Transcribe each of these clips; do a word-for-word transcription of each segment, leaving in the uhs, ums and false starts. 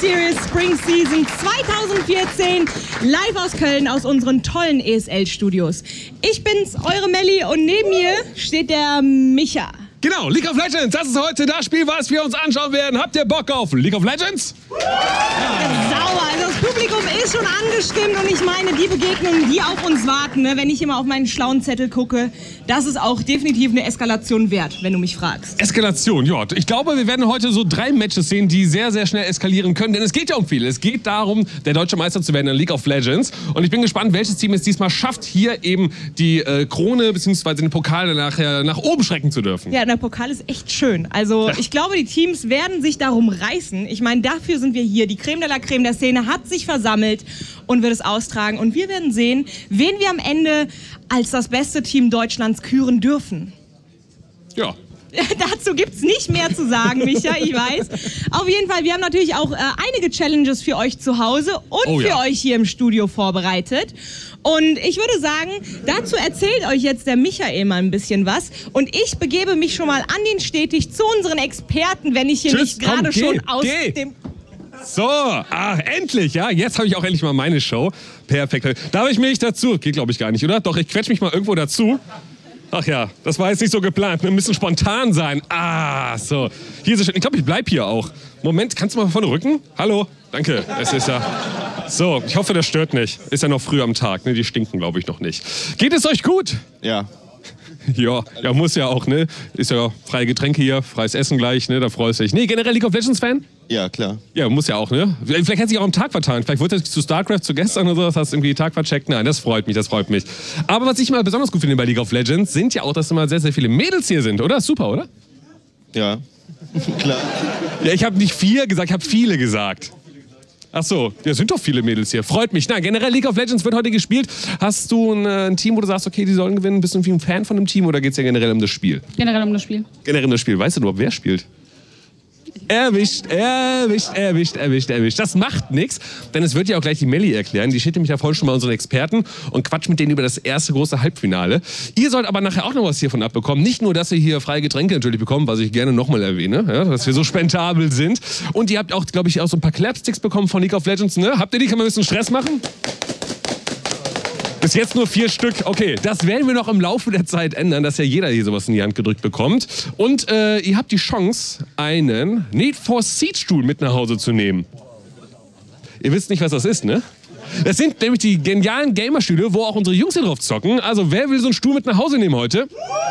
Series Spring Season zweitausendvierzehn live aus Köln aus unseren tollen E S L-Studios. Ich bin's, eure Melli, und neben mir steht der Micha. Genau, League of Legends, das ist heute das Spiel, was wir uns anschauen werden. Habt ihr Bock auf League of Legends? Sauer, also das Publikum ist schon angestimmt und ich meine, die Begegnungen, die auf uns warten, ne, wenn ich immer auf meinen schlauen Zettel gucke, das ist auch definitiv eine Eskalation wert, wenn du mich fragst. Eskalation, ja. Ich glaube, wir werden heute so drei Matches sehen, die sehr, sehr schnell eskalieren können, denn es geht ja um viel. Es geht darum, der deutsche Meister zu werden in League of Legends und ich bin gespannt, welches Team es diesmal schafft, hier eben die äh, Krone bzw. den Pokal nachher nach oben schrecken zu dürfen. Ja, der Pokal ist echt schön. Also ich glaube, die Teams werden sich darum reißen. Ich meine, dafür sind wir hier. Die Creme de la Creme der Szene hat sich versammelt und wird es austragen. Und wir werden sehen, wen wir am Ende als das beste Team Deutschlands küren dürfen. Ja. Dazu gibt's nicht mehr zu sagen, Micha, ich weiß. Auf jeden Fall, wir haben natürlich auch äh, einige Challenges für euch zu Hause und oh, für ja. euch hier im Studio vorbereitet. Und ich würde sagen, dazu erzählt euch jetzt der Michael mal ein bisschen was. Und ich begebe mich schon mal an den Stetig zu unseren Experten, wenn ich hier Tschüss, nicht gerade komm, schon geh, aus geh. dem... So, ach, endlich, ja. Jetzt habe ich auch endlich mal meine Show. Perfekt. Darf ich mich dazu? Geht, glaube ich, gar nicht, oder? Doch, ich quetsche mich mal irgendwo dazu. Ach ja, das war jetzt nicht so geplant. Wir müssen spontan sein. Ah, so. Hier ist es schön. Ich glaube, ich bleib hier auch. Moment, kannst du mal vorne rücken? Hallo? Danke. Es ist ja... So, ich hoffe, das stört nicht. Ist ja noch früh am Tag, ne? Die stinken, glaube ich, noch nicht. Geht es euch gut? Ja. Ja, ja, muss ja auch, ne? Ist ja freie Getränke hier, freies Essen gleich, ne? Da freust du dich. Nee, generell League of Legends Fan? Ja, klar. Ja, muss ja auch, ne? Vielleicht hat sich auch am Tag vertan. Vielleicht wurde es zu StarCraft zu gestern oder so, hast du irgendwie den Tag vercheckt. Nein, das freut mich, das freut mich. Aber was ich mal besonders gut finde bei League of Legends, sind ja auch, dass immer sehr, sehr viele Mädels hier sind, oder? Super, oder? Ja, klar. Ja, ich habe nicht vier gesagt, ich habe viele gesagt. Ach so, ja, sind doch viele Mädels hier. Freut mich. Na, generell League of Legends wird heute gespielt. Hast du ein, ein Team, wo du sagst, okay, die sollen gewinnen? Bist du irgendwie ein Fan von dem Team oder geht es ja generell um das Spiel? Generell um das Spiel. Generell um das Spiel. Weißt du überhaupt, wer spielt? Erwischt, erwischt, erwischt, erwischt, erwischt. Das macht nichts, denn es wird ja auch gleich die Melli erklären. Die steht nämlich ja voll schon mal unseren Experten und quatscht mit denen über das erste große Halbfinale. Ihr sollt aber nachher auch noch was hiervon abbekommen. Nicht nur, dass ihr hier freie Getränke natürlich bekommt, was ich gerne nochmal erwähne, ja, dass wir so spendabel sind. Und ihr habt auch, glaube ich, auch so ein paar Clapsticks bekommen von League of Legends. Ne? Habt ihr die? Kann man ein bisschen Stress machen? Bis jetzt nur vier Stück. Okay, das werden wir noch im Laufe der Zeit ändern, dass ja jeder hier sowas in die Hand gedrückt bekommt. Und äh, ihr habt die Chance, einen Need for Speed Stuhl mit nach Hause zu nehmen. Ihr wisst nicht, was das ist, ne? Das sind nämlich die genialen Gamerstühle, wo auch unsere Jungs hier drauf zocken. Also wer will so einen Stuhl mit nach Hause nehmen heute?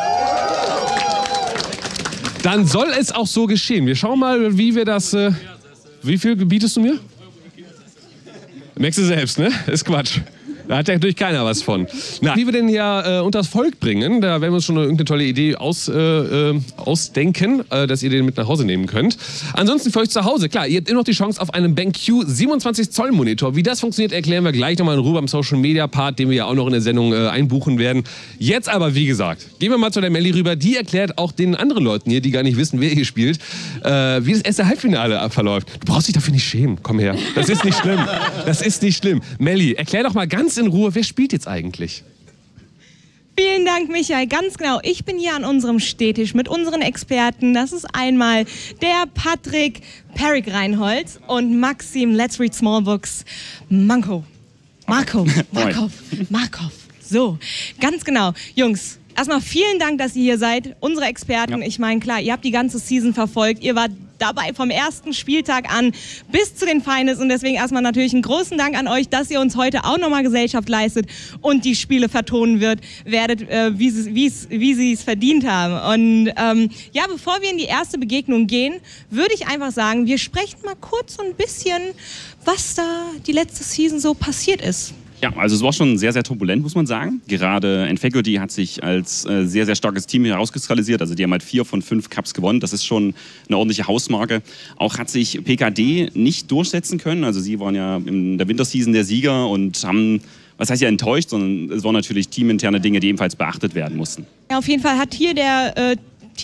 Dann soll es auch so geschehen. Wir schauen mal, wie wir das... Äh, wie viel bietest du mir? Merkst du selbst, ne? Ist Quatsch. Da hat ja natürlich keiner was von. Na, wie wir den ja äh, unters Volk bringen, da werden wir uns schon eine, irgendeine tolle Idee aus, äh, äh, ausdenken, äh, dass ihr den mit nach Hause nehmen könnt. Ansonsten für euch zu Hause, klar, ihr habt immer noch die Chance auf einen BenQ siebenundzwanzig Zoll Monitor. Wie das funktioniert, erklären wir gleich nochmal in Ruhe am Social Media Part, den wir ja auch noch in der Sendung äh, einbuchen werden. Jetzt aber, wie gesagt, gehen wir mal zu der Melli rüber. Die erklärt auch den anderen Leuten hier, die gar nicht wissen, wer hier spielt, äh, wie das erste Halbfinale verläuft. Du brauchst dich dafür nicht schämen. Komm her. Das ist nicht schlimm. Das ist nicht schlimm. Melli, erklär doch mal ganz in Ruhe, wer spielt jetzt eigentlich? Vielen Dank, Michael. Ganz genau. Ich bin hier an unserem Stehtisch mit unseren Experten. Das ist einmal der Patrick Peric Reinholz und Maxim Let's Read Small Books Manko. Marco. Markov. Markov. So, ganz genau. Jungs, erstmal vielen Dank, dass ihr hier seid. Unsere Experten. Ja. Ich meine, klar, ihr habt die ganze Season verfolgt. Ihr wart dabei vom ersten Spieltag an bis zu den Finals und deswegen erstmal natürlich einen großen Dank an euch, dass ihr uns heute auch nochmal Gesellschaft leistet und die Spiele vertonen wird, werdet, äh, wie sie es verdient haben. Und ähm, ja, bevor wir in die erste Begegnung gehen, würde ich einfach sagen, wir sprechen mal kurz so ein bisschen, was da die letzte Season so passiert ist. Ja, also es war schon sehr, sehr turbulent, muss man sagen. Gerade Enfaculty hat sich als äh, sehr, sehr starkes Team herauskristallisiert. Also die haben halt vier von fünf Cups gewonnen. Das ist schon eine ordentliche Hausmarke. Auch hat sich P K D nicht durchsetzen können. Also sie waren ja in der Winterseason der Sieger und haben, was heißt ja enttäuscht, sondern es waren natürlich teaminterne Dinge, die ebenfalls beachtet werden mussten. Ja, auf jeden Fall hat hier der... Äh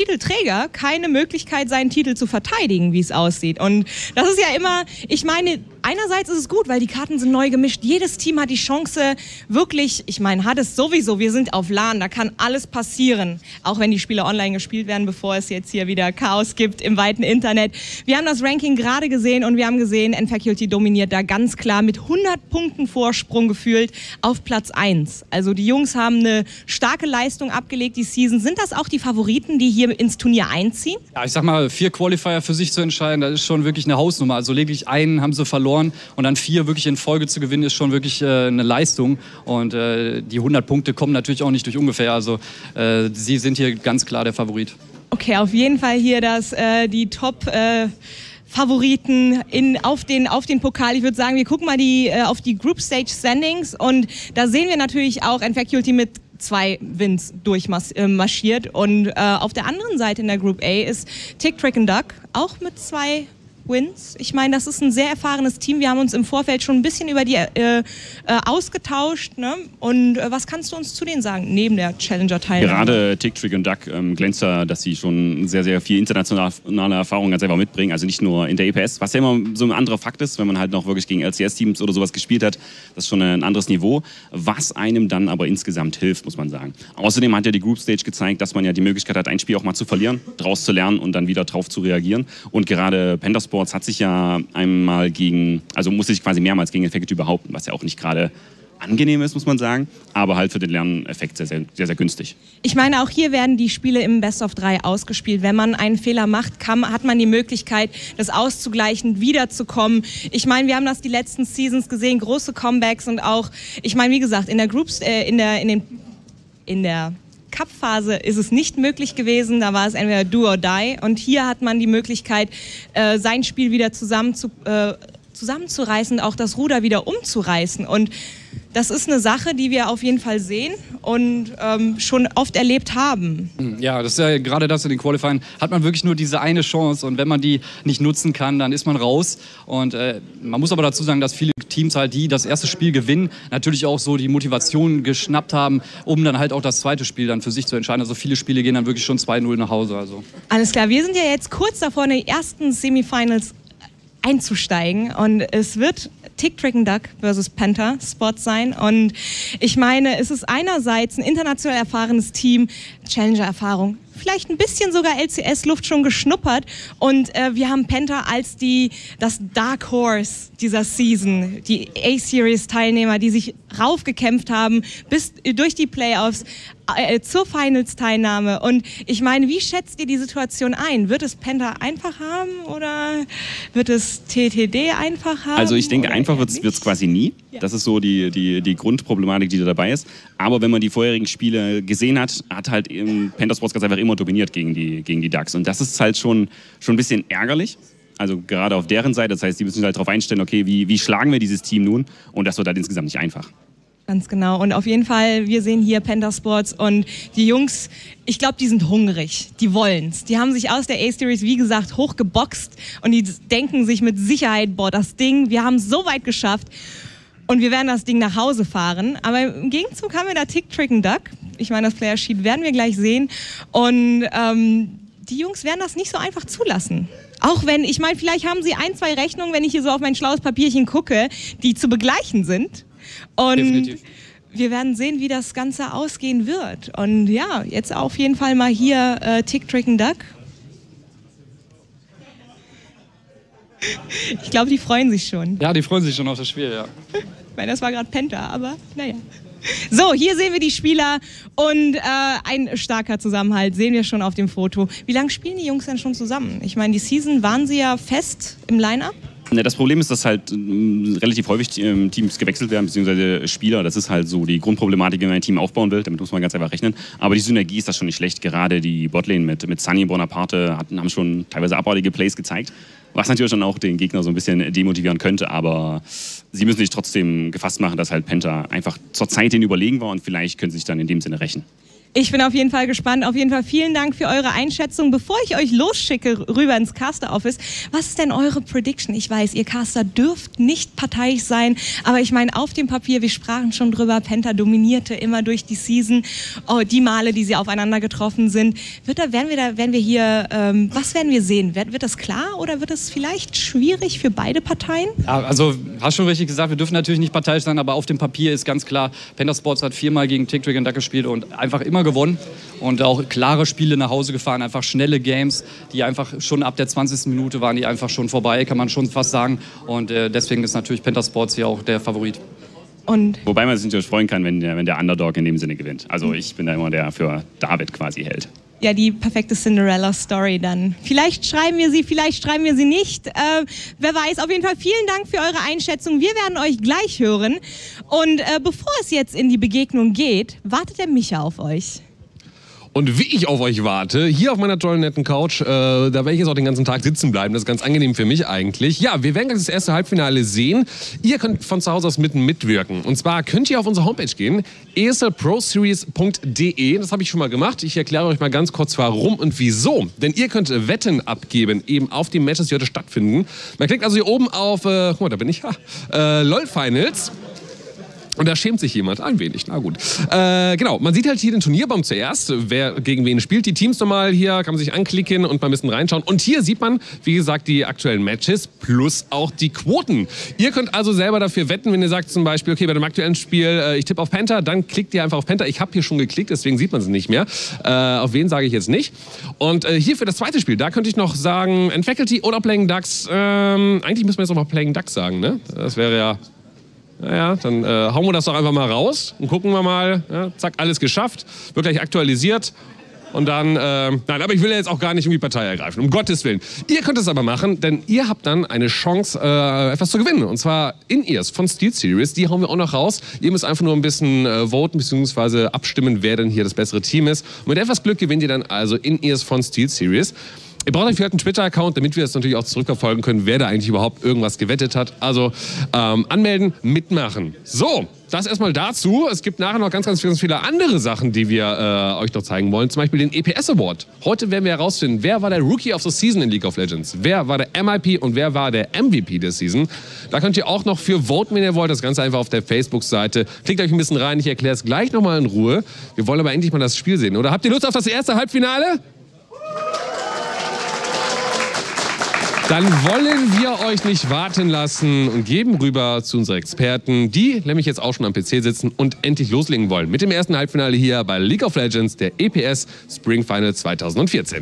Titelträger keine Möglichkeit, seinen Titel zu verteidigen, wie es aussieht. Und das ist ja immer, ich meine, einerseits ist es gut, weil die Karten sind neu gemischt. Jedes Team hat die Chance, wirklich, ich meine, hat es sowieso, wir sind auf LAN, da kann alles passieren. Auch wenn die Spiele online gespielt werden, bevor es jetzt hier wieder Chaos gibt im weiten Internet. Wir haben das Ranking gerade gesehen und wir haben gesehen, N-Faculty dominiert da ganz klar mit hundert Punkten Vorsprung gefühlt auf Platz eins. Also die Jungs haben eine starke Leistung abgelegt, die Season. Sind das auch die Favoriten, die hier ins Turnier einziehen? Ja, ich sag mal, vier Qualifier für sich zu entscheiden, das ist schon wirklich eine Hausnummer. Also lediglich einen haben sie verloren und dann vier wirklich in Folge zu gewinnen, ist schon wirklich äh, eine Leistung. Und äh, die hundert Punkte kommen natürlich auch nicht durch ungefähr. Also äh, sie sind hier ganz klar der Favorit. Okay, auf jeden Fall hier das, äh, die Top... Äh Favoriten in, auf, den, auf den Pokal. Ich würde sagen, wir gucken mal die, äh, auf die Group Stage Standings und da sehen wir natürlich auch N-Faculty mit zwei Wins durchmarschiert und äh, auf der anderen Seite in der Group A ist Tick, Trick and Duck auch mit zwei Wins. Ich meine, das ist ein sehr erfahrenes Team. Wir haben uns im Vorfeld schon ein bisschen über die äh, äh, ausgetauscht. Ne? Und äh, was kannst du uns zu denen sagen, neben der Challenger-Teilnahme? Gerade Tick, Trick und Duck ähm, glänzt da, dass sie schon sehr, sehr viel internationale Erfahrung ganz einfach mitbringen. Also nicht nur in der E P S, was ja immer so ein anderer Fakt ist, wenn man halt noch wirklich gegen L C S-Teams oder sowas gespielt hat. Das ist schon ein anderes Niveau, was einem dann aber insgesamt hilft, muss man sagen. Außerdem hat ja die Group Stage gezeigt, dass man ja die Möglichkeit hat, ein Spiel auch mal zu verlieren, draus zu lernen und dann wieder drauf zu reagieren. Und gerade Panda Sports hat sich ja einmal gegen, also musste sich quasi mehrmals gegen N-Faculty behaupten, was ja auch nicht gerade angenehm ist, muss man sagen, aber halt für den Lerneffekt sehr, sehr, sehr, sehr günstig. Ich meine, auch hier werden die Spiele im Best of drei ausgespielt. Wenn man einen Fehler macht, kann, hat man die Möglichkeit, das auszugleichen, wiederzukommen. Ich meine, wir haben das die letzten Seasons gesehen, große Comebacks und auch, ich meine, wie gesagt, in der Groups, äh, in der, in den, in der Cup-Phase ist es nicht möglich gewesen, da war es entweder do or die und hier hat man die Möglichkeit, äh, sein Spiel wieder zusammen zu, äh, zusammenzureißen, auch das Ruder wieder umzureißen und das ist eine Sache, die wir auf jeden Fall sehen und ähm, schon oft erlebt haben. Ja, das ist ja gerade das in den Qualifying, hat man wirklich nur diese eine Chance und wenn man die nicht nutzen kann, dann ist man raus. Und äh, man muss aber dazu sagen, dass viele Teams halt, die das erste Spiel gewinnen, natürlich auch so die Motivation geschnappt haben, um dann halt auch das zweite Spiel dann für sich zu entscheiden. Also viele Spiele gehen dann wirklich schon zwei null nach Hause. Also. Alles klar, wir sind ja jetzt kurz davor, in die ersten Semifinals einzusteigen und es wird Tick, Trick and Duck versus Panda Spot sein und ich meine, es ist einerseits ein international erfahrenes Team, Challenger-Erfahrung, vielleicht ein bisschen sogar L C S-Luft schon geschnuppert und äh, wir haben Penta als die, das Dark Horse dieser Season, die A-Series-Teilnehmer, die sich raufgekämpft haben bis durch die Playoffs äh, zur Finals-Teilnahme und ich meine, wie schätzt ihr die Situation ein? Wird es Penta einfach haben oder wird es T T D einfach haben? Also ich denke, einfach wird es quasi nie. Ja. Das ist so die, die, die Grundproblematik, die da dabei ist. Aber wenn man die vorherigen Spiele gesehen hat, hat halt eben Panda Sports ganz einfach immer dominiert gegen die, gegen die Ducks. Und das ist halt schon, schon ein bisschen ärgerlich. Also gerade auf deren Seite. Das heißt, die müssen sich halt darauf einstellen, okay, wie, wie schlagen wir dieses Team nun? Und das wird halt insgesamt nicht einfach. Ganz genau. Und auf jeden Fall, wir sehen hier Panda Sports und die Jungs, ich glaube, die sind hungrig. Die wollen's. Die haben sich aus der A-Series, wie gesagt, hochgeboxt und die denken sich mit Sicherheit, boah, das Ding, wir haben es so weit geschafft und wir werden das Ding nach Hause fahren. Aber im Gegenzug haben wir da Tick, Trick and Duck. Ich meine, das Player Sheet werden wir gleich sehen. Und ähm, die Jungs werden das nicht so einfach zulassen. Auch wenn, ich meine, vielleicht haben sie ein, zwei Rechnungen, wenn ich hier so auf mein schlaues Papierchen gucke, die zu begleichen sind. Und definitiv. Wir werden sehen, wie das Ganze ausgehen wird. Und ja, jetzt auf jeden Fall mal hier äh, Tick, Trick and Duck. Ich glaube, die freuen sich schon. Ja, die freuen sich schon auf das Spiel, ja. Ich meine, das war gerade Penta, aber naja. So, hier sehen wir die Spieler und äh, ein starker Zusammenhalt sehen wir schon auf dem Foto. Wie lange spielen die Jungs denn schon zusammen? Ich meine, die Season waren sie ja fest im Line-Up. Das Problem ist, dass halt ähm, relativ häufig ähm, Teams gewechselt werden, beziehungsweise Spieler. Das ist halt so die Grundproblematik, wenn man ein Team aufbauen will. Damit muss man ganz einfach rechnen. Aber die Synergie ist das schon nicht schlecht. Gerade die Botlane mit, mit Sunny Bonaparte hatten, haben schon teilweise abartige Plays gezeigt. Was natürlich dann auch den Gegner so ein bisschen demotivieren könnte. Aber sie müssen sich trotzdem gefasst machen, dass halt Penta einfach zur Zeit den überlegen war und vielleicht können sie sich dann in dem Sinne rächen. Ich bin auf jeden Fall gespannt. Auf jeden Fall vielen Dank für eure Einschätzung. Bevor ich euch losschicke rüber ins Caster Office, was ist denn eure Prediction? Ich weiß, ihr Caster dürft nicht parteiisch sein, aber ich meine, auf dem Papier, wir sprachen schon drüber, Penta dominierte immer durch die Season, oh, die Male, die sie aufeinander getroffen sind. Wird da, werden wir da, werden wir hier, ähm, was werden wir sehen? Wird, wird das klar oder wird es vielleicht schwierig für beide Parteien? Ja, also, hast schon richtig gesagt, wir dürfen natürlich nicht parteiisch sein, aber auf dem Papier ist ganz klar, Penta Sports hat viermal gegen Tick, Trick and Duck gespielt und einfach immer gewonnen und auch klare Spiele nach Hause gefahren, einfach schnelle Games, die einfach schon ab der zwanzigsten Minute waren die einfach schon vorbei, kann man schon fast sagen, und äh, deswegen ist natürlich Penta Sports hier auch der Favorit. Und Wobei man sich natürlich freuen kann, wenn der, wenn der Underdog in dem Sinne gewinnt. Also ich bin da immer der für David quasi hält. ja, die perfekte Cinderella-Story dann. Vielleicht schreiben wir sie, vielleicht schreiben wir sie nicht. Äh, wer weiß, auf jeden Fall vielen Dank für eure Einschätzung. Wir werden euch gleich hören. Und äh, bevor es jetzt in die Begegnung geht, wartet der Micha auf euch. Und wie ich auf euch warte, hier auf meiner tollen, netten Couch, äh, da werde ich jetzt auch den ganzen Tag sitzen bleiben. Das ist ganz angenehm für mich eigentlich. Ja, wir werden gleich das erste Halbfinale sehen. Ihr könnt von zu Hause aus mitten mitwirken. Und zwar könnt ihr auf unsere Homepage gehen, e s l pro series punkt d e. Das habe ich schon mal gemacht. Ich erkläre euch mal ganz kurz, warum und wieso. Denn ihr könnt Wetten abgeben, eben auf die Matches, die heute stattfinden. Man klickt also hier oben auf, äh, guck mal, da bin ich, äh, LOL Finals. Und da schämt sich jemand ein wenig. Na gut. Äh, genau, man sieht halt hier den Turnierbaum zuerst, wer gegen wen spielt. Die Teams nochmal hier, kann man sich anklicken und mal ein bisschen reinschauen. Und hier sieht man, wie gesagt, die aktuellen Matches plus auch die Quoten. Ihr könnt also selber dafür wetten, wenn ihr sagt zum Beispiel, okay, bei dem aktuellen Spiel, äh, ich tippe auf Penta, dann klickt ihr einfach auf Penta. Ich habe hier schon geklickt, deswegen sieht man es nicht mehr. Äh, auf wen sage ich jetzt nicht. Und äh, hier für das zweite Spiel, da könnte ich noch sagen, N-Faculty oder Playing Ducks. Ähm, eigentlich müssen wir jetzt noch mal Playing Ducks sagen, ne? Das wäre ja... Naja, dann äh, hauen wir das doch einfach mal raus und gucken wir mal. Ja, zack, alles geschafft. Wird gleich aktualisiert. Und dann, äh, nein, aber ich will ja jetzt auch gar nicht irgendwie Partei ergreifen, um Gottes Willen. Ihr könnt es aber machen, denn ihr habt dann eine Chance, äh, etwas zu gewinnen. Und zwar In-Ears von SteelSeries, die hauen wir auch noch raus. Ihr müsst einfach nur ein bisschen äh, voten bzw. abstimmen, wer denn hier das bessere Team ist. Und mit etwas Glück gewinnt ihr dann also In-Ears von SteelSeries. Ihr braucht dafür halt einen Twitter-Account, damit wir das natürlich auch zurückverfolgen können, wer da eigentlich überhaupt irgendwas gewettet hat. Also ähm, anmelden, mitmachen. So, das erstmal dazu. Es gibt nachher noch ganz, ganz, ganz viele andere Sachen, die wir äh, euch noch zeigen wollen. Zum Beispiel den E P S Award. Heute werden wir herausfinden, wer war der Rookie of the Season in League of Legends, wer war der M I P und wer war der M V P der Season. Da könnt ihr auch noch für voten, wenn ihr wollt. Das Ganze einfach auf der Facebook-Seite. Klickt euch ein bisschen rein, ich erkläre es gleich nochmal in Ruhe. Wir wollen aber endlich mal das Spiel sehen. Oder habt ihr Lust auf das erste Halbfinale? Dann wollen wir euch nicht warten lassen und geben rüber zu unseren Experten, die nämlich jetzt auch schon am P C sitzen und endlich loslegen wollen mit dem ersten Halbfinale hier bei League of Legends, der E P S Spring Final zweitausendvierzehn.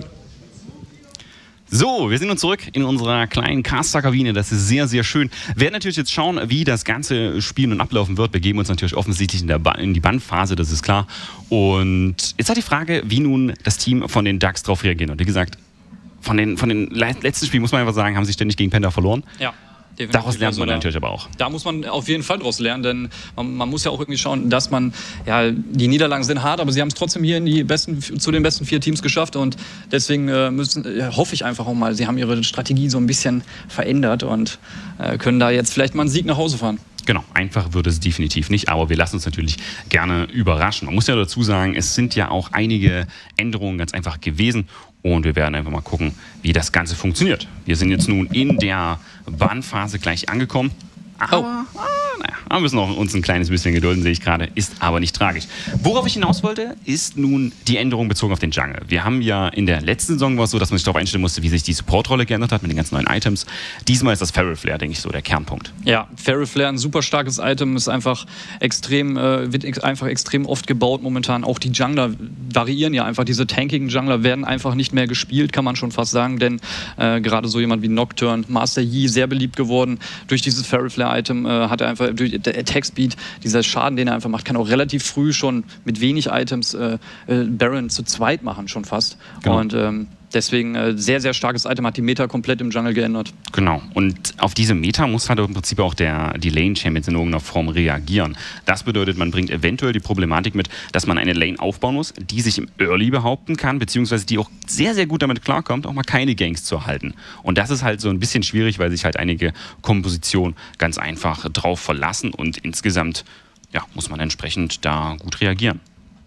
So, wir sind nun zurück in unserer kleinen Caster-Kabine. Das ist sehr, sehr schön. Wir werden natürlich jetzt schauen, wie das ganze Spiel nun ablaufen wird. Wir geben uns natürlich offensichtlich in, der ba in die Bandphase, das ist klar. Und jetzt hat die Frage, wie nun das Team von den Ducks darauf reagieren. Und wie gesagt, von den, von den letzten Spielen, muss man einfach sagen, haben sie ständig gegen Penta verloren. Ja. Definitiv. Daraus lernt man also natürlich aber auch. Da muss man auf jeden Fall draus lernen, denn man, man muss ja auch irgendwie schauen, dass man, ja, die Niederlagen sind hart, aber sie haben es trotzdem hier in die besten, zu den besten vier Teams geschafft und deswegen äh, müssen, äh, hoffe ich einfach auch mal, sie haben ihre Strategie so ein bisschen verändert und äh, können da jetzt vielleicht mal einen Sieg nach Hause fahren. Genau, einfach wird es definitiv nicht, aber wir lassen uns natürlich gerne überraschen. Man muss ja dazu sagen, es sind ja auch einige Änderungen ganz einfach gewesen und wir werden einfach mal gucken, wie das Ganze funktioniert. Wir sind jetzt nun in der Bahnphase gleich angekommen. Aber, oh. ah, naja, wir müssen auch uns ein kleines bisschen gedulden, sehe ich gerade. Ist aber nicht tragisch. Worauf ich hinaus wollte, ist nun die Änderung bezogen auf den Jungle. Wir haben ja in der letzten Saison war es so, dass man sich darauf einstellen musste, wie sich die Supportrolle geändert hat mit den ganzen neuen Items. Diesmal ist das Feral Flare, denke ich, so der Kernpunkt. Ja, Feral Flare, ein super starkes Item, ist einfach extrem, äh, wird ex einfach extrem oft gebaut momentan. Auch die Jungler variieren ja einfach. Diese tankigen Jungler werden einfach nicht mehr gespielt, kann man schon fast sagen, denn äh, gerade so jemand wie Nocturne, Master Yi, sehr beliebt geworden durch dieses Feral Flare Item, äh, hat er einfach durch der Attack Speed, dieser Schaden, den er einfach macht, kann auch relativ früh schon mit wenig Items äh, äh, Baron zu zweit machen, schon fast. Genau. Und ähm, deswegen äh, sehr, sehr starkes Item, hat die Meta komplett im Jungle geändert. Genau. Und auf diese Meta muss halt im Prinzip auch der, die Lane-Champions in irgendeiner Form reagieren. Das bedeutet, man bringt eventuell die Problematik mit, dass man eine Lane aufbauen muss, die sich im Early behaupten kann, beziehungsweise die auch sehr, sehr gut damit klarkommt, auch mal keine Ganks zu erhalten. Und das ist halt so ein bisschen schwierig, weil sich halt einige Kompositionen ganz einfach drauf verlassen und insgesamt ja, muss man entsprechend da gut reagieren.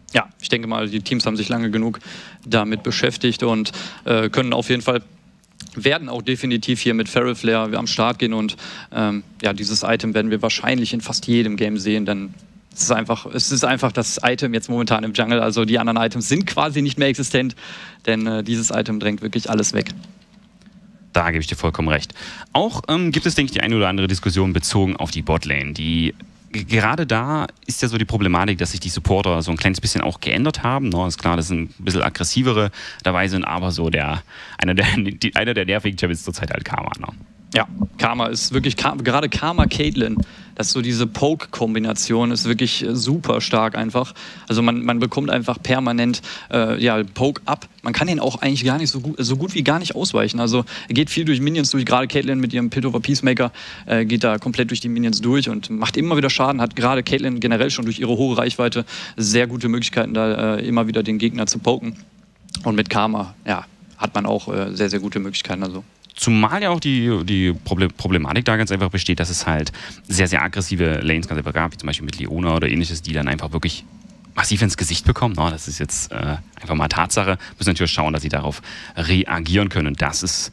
Ja, ich denke mal, die Teams haben sich lange genug damit beschäftigt und äh, können auf jeden Fall, werden auch definitiv hier mit Feral Flare am Start gehen und ähm, ja, dieses Item werden wir wahrscheinlich in fast jedem Game sehen, denn es ist einfach, es ist einfach das Item jetzt momentan im Jungle, also die anderen Items sind quasi nicht mehr existent, denn äh, dieses Item drängt wirklich alles weg. Da gebe ich dir vollkommen recht. Auch ähm, gibt es, denke ich, die eine oder andere Diskussion bezogen auf die Botlane, die gerade da ist ja so die Problematik, dass sich die Supporter so ein kleines bisschen auch geändert haben. No, ist klar, das sind ein bisschen aggressivere dabei sind, aber so der einer der, die, einer der nervigen Champions zurzeit halt Karma. No? Ja, Karma ist wirklich, gerade Karma Caitlyn, das ist so diese Poke-Kombination, ist wirklich super stark einfach. Also man, man bekommt einfach permanent äh, ja, Poke ab. Man kann ihn auch eigentlich gar nicht so gut, so gut wie gar nicht ausweichen. Also er geht viel durch Minions durch, gerade Caitlyn mit ihrem Piltover Peacemaker äh, geht da komplett durch die Minions durch und macht immer wieder Schaden, hat gerade Caitlyn generell schon durch ihre hohe Reichweite sehr gute Möglichkeiten, da äh, immer wieder den Gegner zu poken. Und mit Karma, ja, hat man auch äh, sehr, sehr gute Möglichkeiten. Also. Zumal ja auch die, die Problematik da ganz einfach besteht, dass es halt sehr, sehr aggressive Lanes ganz einfach gab, wie zum Beispiel mit Leona oder ähnliches, die dann einfach wirklich massiv ins Gesicht bekommen. No, das ist jetzt äh, einfach mal Tatsache. Müssen natürlich schauen, dass sie darauf reagieren können. Und das ist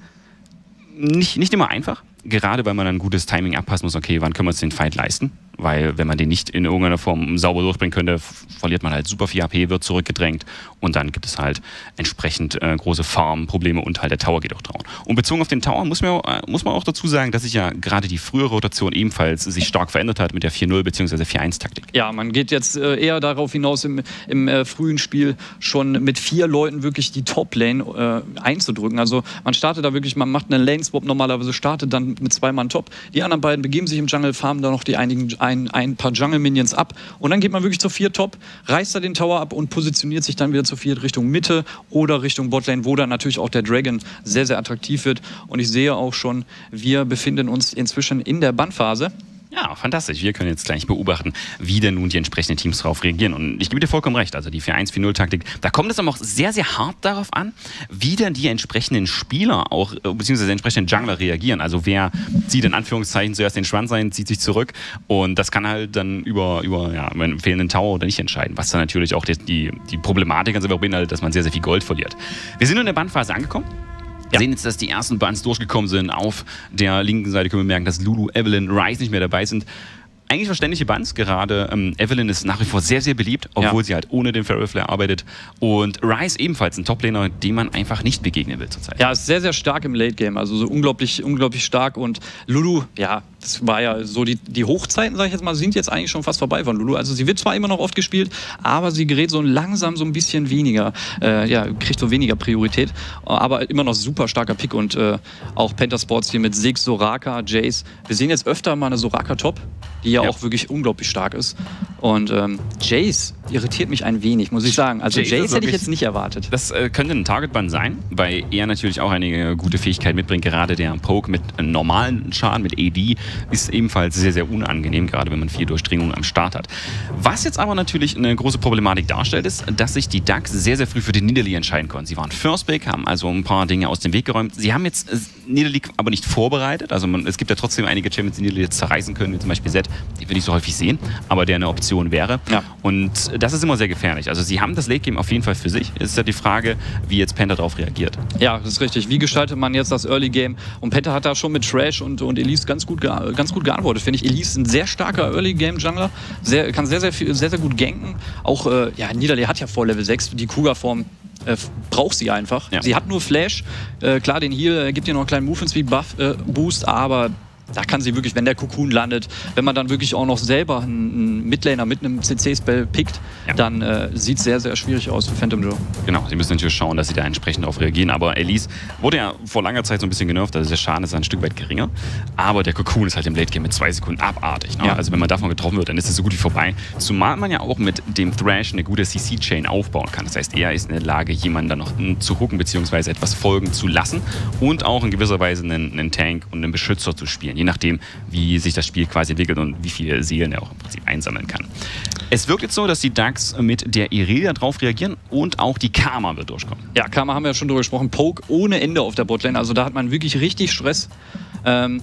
nicht, nicht immer einfach, gerade weil man dann ein gutes Timing abpassen muss. Okay, wann können wir uns den Fight leisten? Weil wenn man den nicht in irgendeiner Form sauber durchbringen könnte, verliert man halt super viel H P, wird zurückgedrängt und dann gibt es halt entsprechend äh, große Farm-Probleme und halt der Tower geht auch down. Und bezogen auf den Tower muss man, äh, muss man auch dazu sagen, dass sich ja gerade die frühere Rotation ebenfalls sich stark verändert hat mit der vier null bzw. vier eins Taktik. Ja, man geht jetzt äh, eher darauf hinaus, im, im äh, frühen Spiel schon mit vier Leuten wirklich die Top-Lane äh, einzudrücken. Also man startet da wirklich, man macht einen Lane-Swap normalerweise, startet dann mit zwei Mann Top. Die anderen beiden begeben sich im Jungle, farmen da noch die einigen Ein, ein paar Jungle-Minions ab und dann geht man wirklich zur vier Top, reißt da den Tower ab und positioniert sich dann wieder zur vier Richtung Mitte oder Richtung Botlane, wo dann natürlich auch der Dragon sehr, sehr attraktiv wird. Und ich sehe auch schon, wir befinden uns inzwischen in der Bannphase. Ja, fantastisch. Wir können jetzt gleich beobachten, wie denn nun die entsprechenden Teams darauf reagieren. Und ich gebe dir vollkommen recht, also die vier eins vier null Taktik, da kommt es aber auch sehr, sehr hart darauf an, wie dann die entsprechenden Spieler auch, beziehungsweise die entsprechenden Jungler reagieren. Also wer zieht in Anführungszeichen zuerst den Schwanz ein, zieht sich zurück und das kann halt dann über, über ja, einen fehlenden Tower oder nicht entscheiden, was dann natürlich auch die, die, die Problematik also auch beinhaltet, dass man sehr, sehr viel Gold verliert. Wir sind nun in der Bannphase angekommen. Wir ja. sehen jetzt, dass die ersten Bans durchgekommen sind. Auf der linken Seite können wir merken, dass Lulu, Evelynn, Ryze nicht mehr dabei sind. Eigentlich verständliche Bans, gerade ähm, Evelynn ist nach wie vor sehr, sehr beliebt, obwohl ja. sie halt ohne den Feral Flare arbeitet. Und Ryze ebenfalls ein Toplaner, dem man einfach nicht begegnen will zurzeit. Ja, ist sehr, sehr stark im Late-Game, also so unglaublich, unglaublich stark. Und Lulu, ja, das war ja so, die, die Hochzeiten, sag ich jetzt mal, sind jetzt eigentlich schon fast vorbei von Lulu. Also sie wird zwar immer noch oft gespielt, aber sie gerät so langsam so ein bisschen weniger, äh, ja, kriegt so weniger Priorität. Aber immer noch super starker Pick und äh, auch Penta Sports hier mit Ziggs, Soraka, Jace. Wir sehen jetzt öfter mal eine Soraka Top, die ja, ja auch wirklich unglaublich stark ist. Und ähm, Jace irritiert mich ein wenig, muss ich sagen. Also Jace, Jace hätte ich jetzt nicht erwartet. Das äh, könnte ein Target-Ban sein, weil er natürlich auch eine gute Fähigkeit mitbringt. Gerade der Poke mit äh, normalen Schaden, mit A D, ist ebenfalls sehr, sehr unangenehm, gerade wenn man viel Durchdringung am Start hat. Was jetzt aber natürlich eine große Problematik darstellt, ist, dass sich die Ducks sehr, sehr früh für den Nidalee entscheiden konnten. Sie waren First Pick, haben also ein paar Dinge aus dem Weg geräumt. Sie haben jetzt äh, Nidalee aber nicht vorbereitet. Also man, es gibt ja trotzdem einige Champions, die Nidalee jetzt zerreißen können, wie zum Beispiel Zed, die wir nicht so häufig sehen, aber der eine Option wäre. Ja. Und das ist immer sehr gefährlich. Also sie haben das Late-Game auf jeden Fall für sich. Es ist ja die Frage, wie jetzt Penta darauf reagiert. Ja, das ist richtig. Wie gestaltet man jetzt das Early-Game? Und Penta hat da schon mit Trash und, und Elise ganz gut, ganz gut geantwortet, finde ich. Elise ist ein sehr starker Early-Game-Jungler, sehr, kann sehr, sehr, viel, sehr, sehr gut ganken. Auch, äh, ja, Nidalee hat ja vor Level sechs die Kuga-Form. Äh, braucht sie einfach. Ja. Sie hat nur Flash. Äh, klar, den Heal äh, gibt ihr noch einen kleinen Movement-Speed-Buff, äh, aber da kann sie wirklich, wenn der Cocoon landet, wenn man dann wirklich auch noch selber einen Midlaner mit einem C C-Spell pickt, ja. dann äh, sieht es sehr, sehr schwierig aus für Phantom Joe. Genau, sie müssen natürlich schauen, dass sie da entsprechend darauf reagieren. Aber Elise wurde ja vor langer Zeit so ein bisschen genervt, also der Schaden ist ein Stück weit geringer. Aber der Cocoon ist halt im Late-Game mit zwei Sekunden abartig. Ne? Ja. Also wenn man davon getroffen wird, dann ist es so gut wie vorbei. Zumal man ja auch mit dem Thrash eine gute C C-Chain aufbauen kann. Das heißt, er ist in der Lage, jemanden dann noch zu hooken bzw. etwas folgen zu lassen und auch in gewisser Weise einen, einen Tank und einen Beschützer zu spielen. Je nachdem, wie sich das Spiel quasi entwickelt und wie viele Seelen er auch im Prinzip einsammeln kann. Es wirkt jetzt so, dass die Ducks mit der Irelia drauf reagieren und auch die Karma wird durchkommen. Ja, Karma haben wir ja schon drüber gesprochen. Poke ohne Ende auf der Botlane, also da hat man wirklich richtig Stress. Ähm,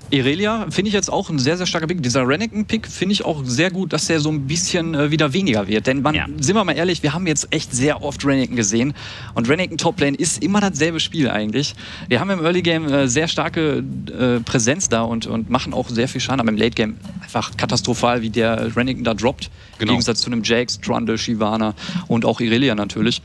Irelia finde ich jetzt auch ein sehr, sehr starker Pick. Dieser Renekton-Pick finde ich auch sehr gut, dass der so ein bisschen äh, wieder weniger wird. Denn man, ja. sind wir mal ehrlich, wir haben jetzt echt sehr oft Renekton gesehen. Und Renekton Toplane ist immer dasselbe Spiel eigentlich. Wir haben im Early Game äh, sehr starke äh, Präsenz da und, und machen auch sehr viel Schaden. Aber im Late Game einfach katastrophal, wie der Renekton da droppt. Genau. Im Gegensatz zu einem Jax, Trundle, Shyvana und auch Irelia natürlich.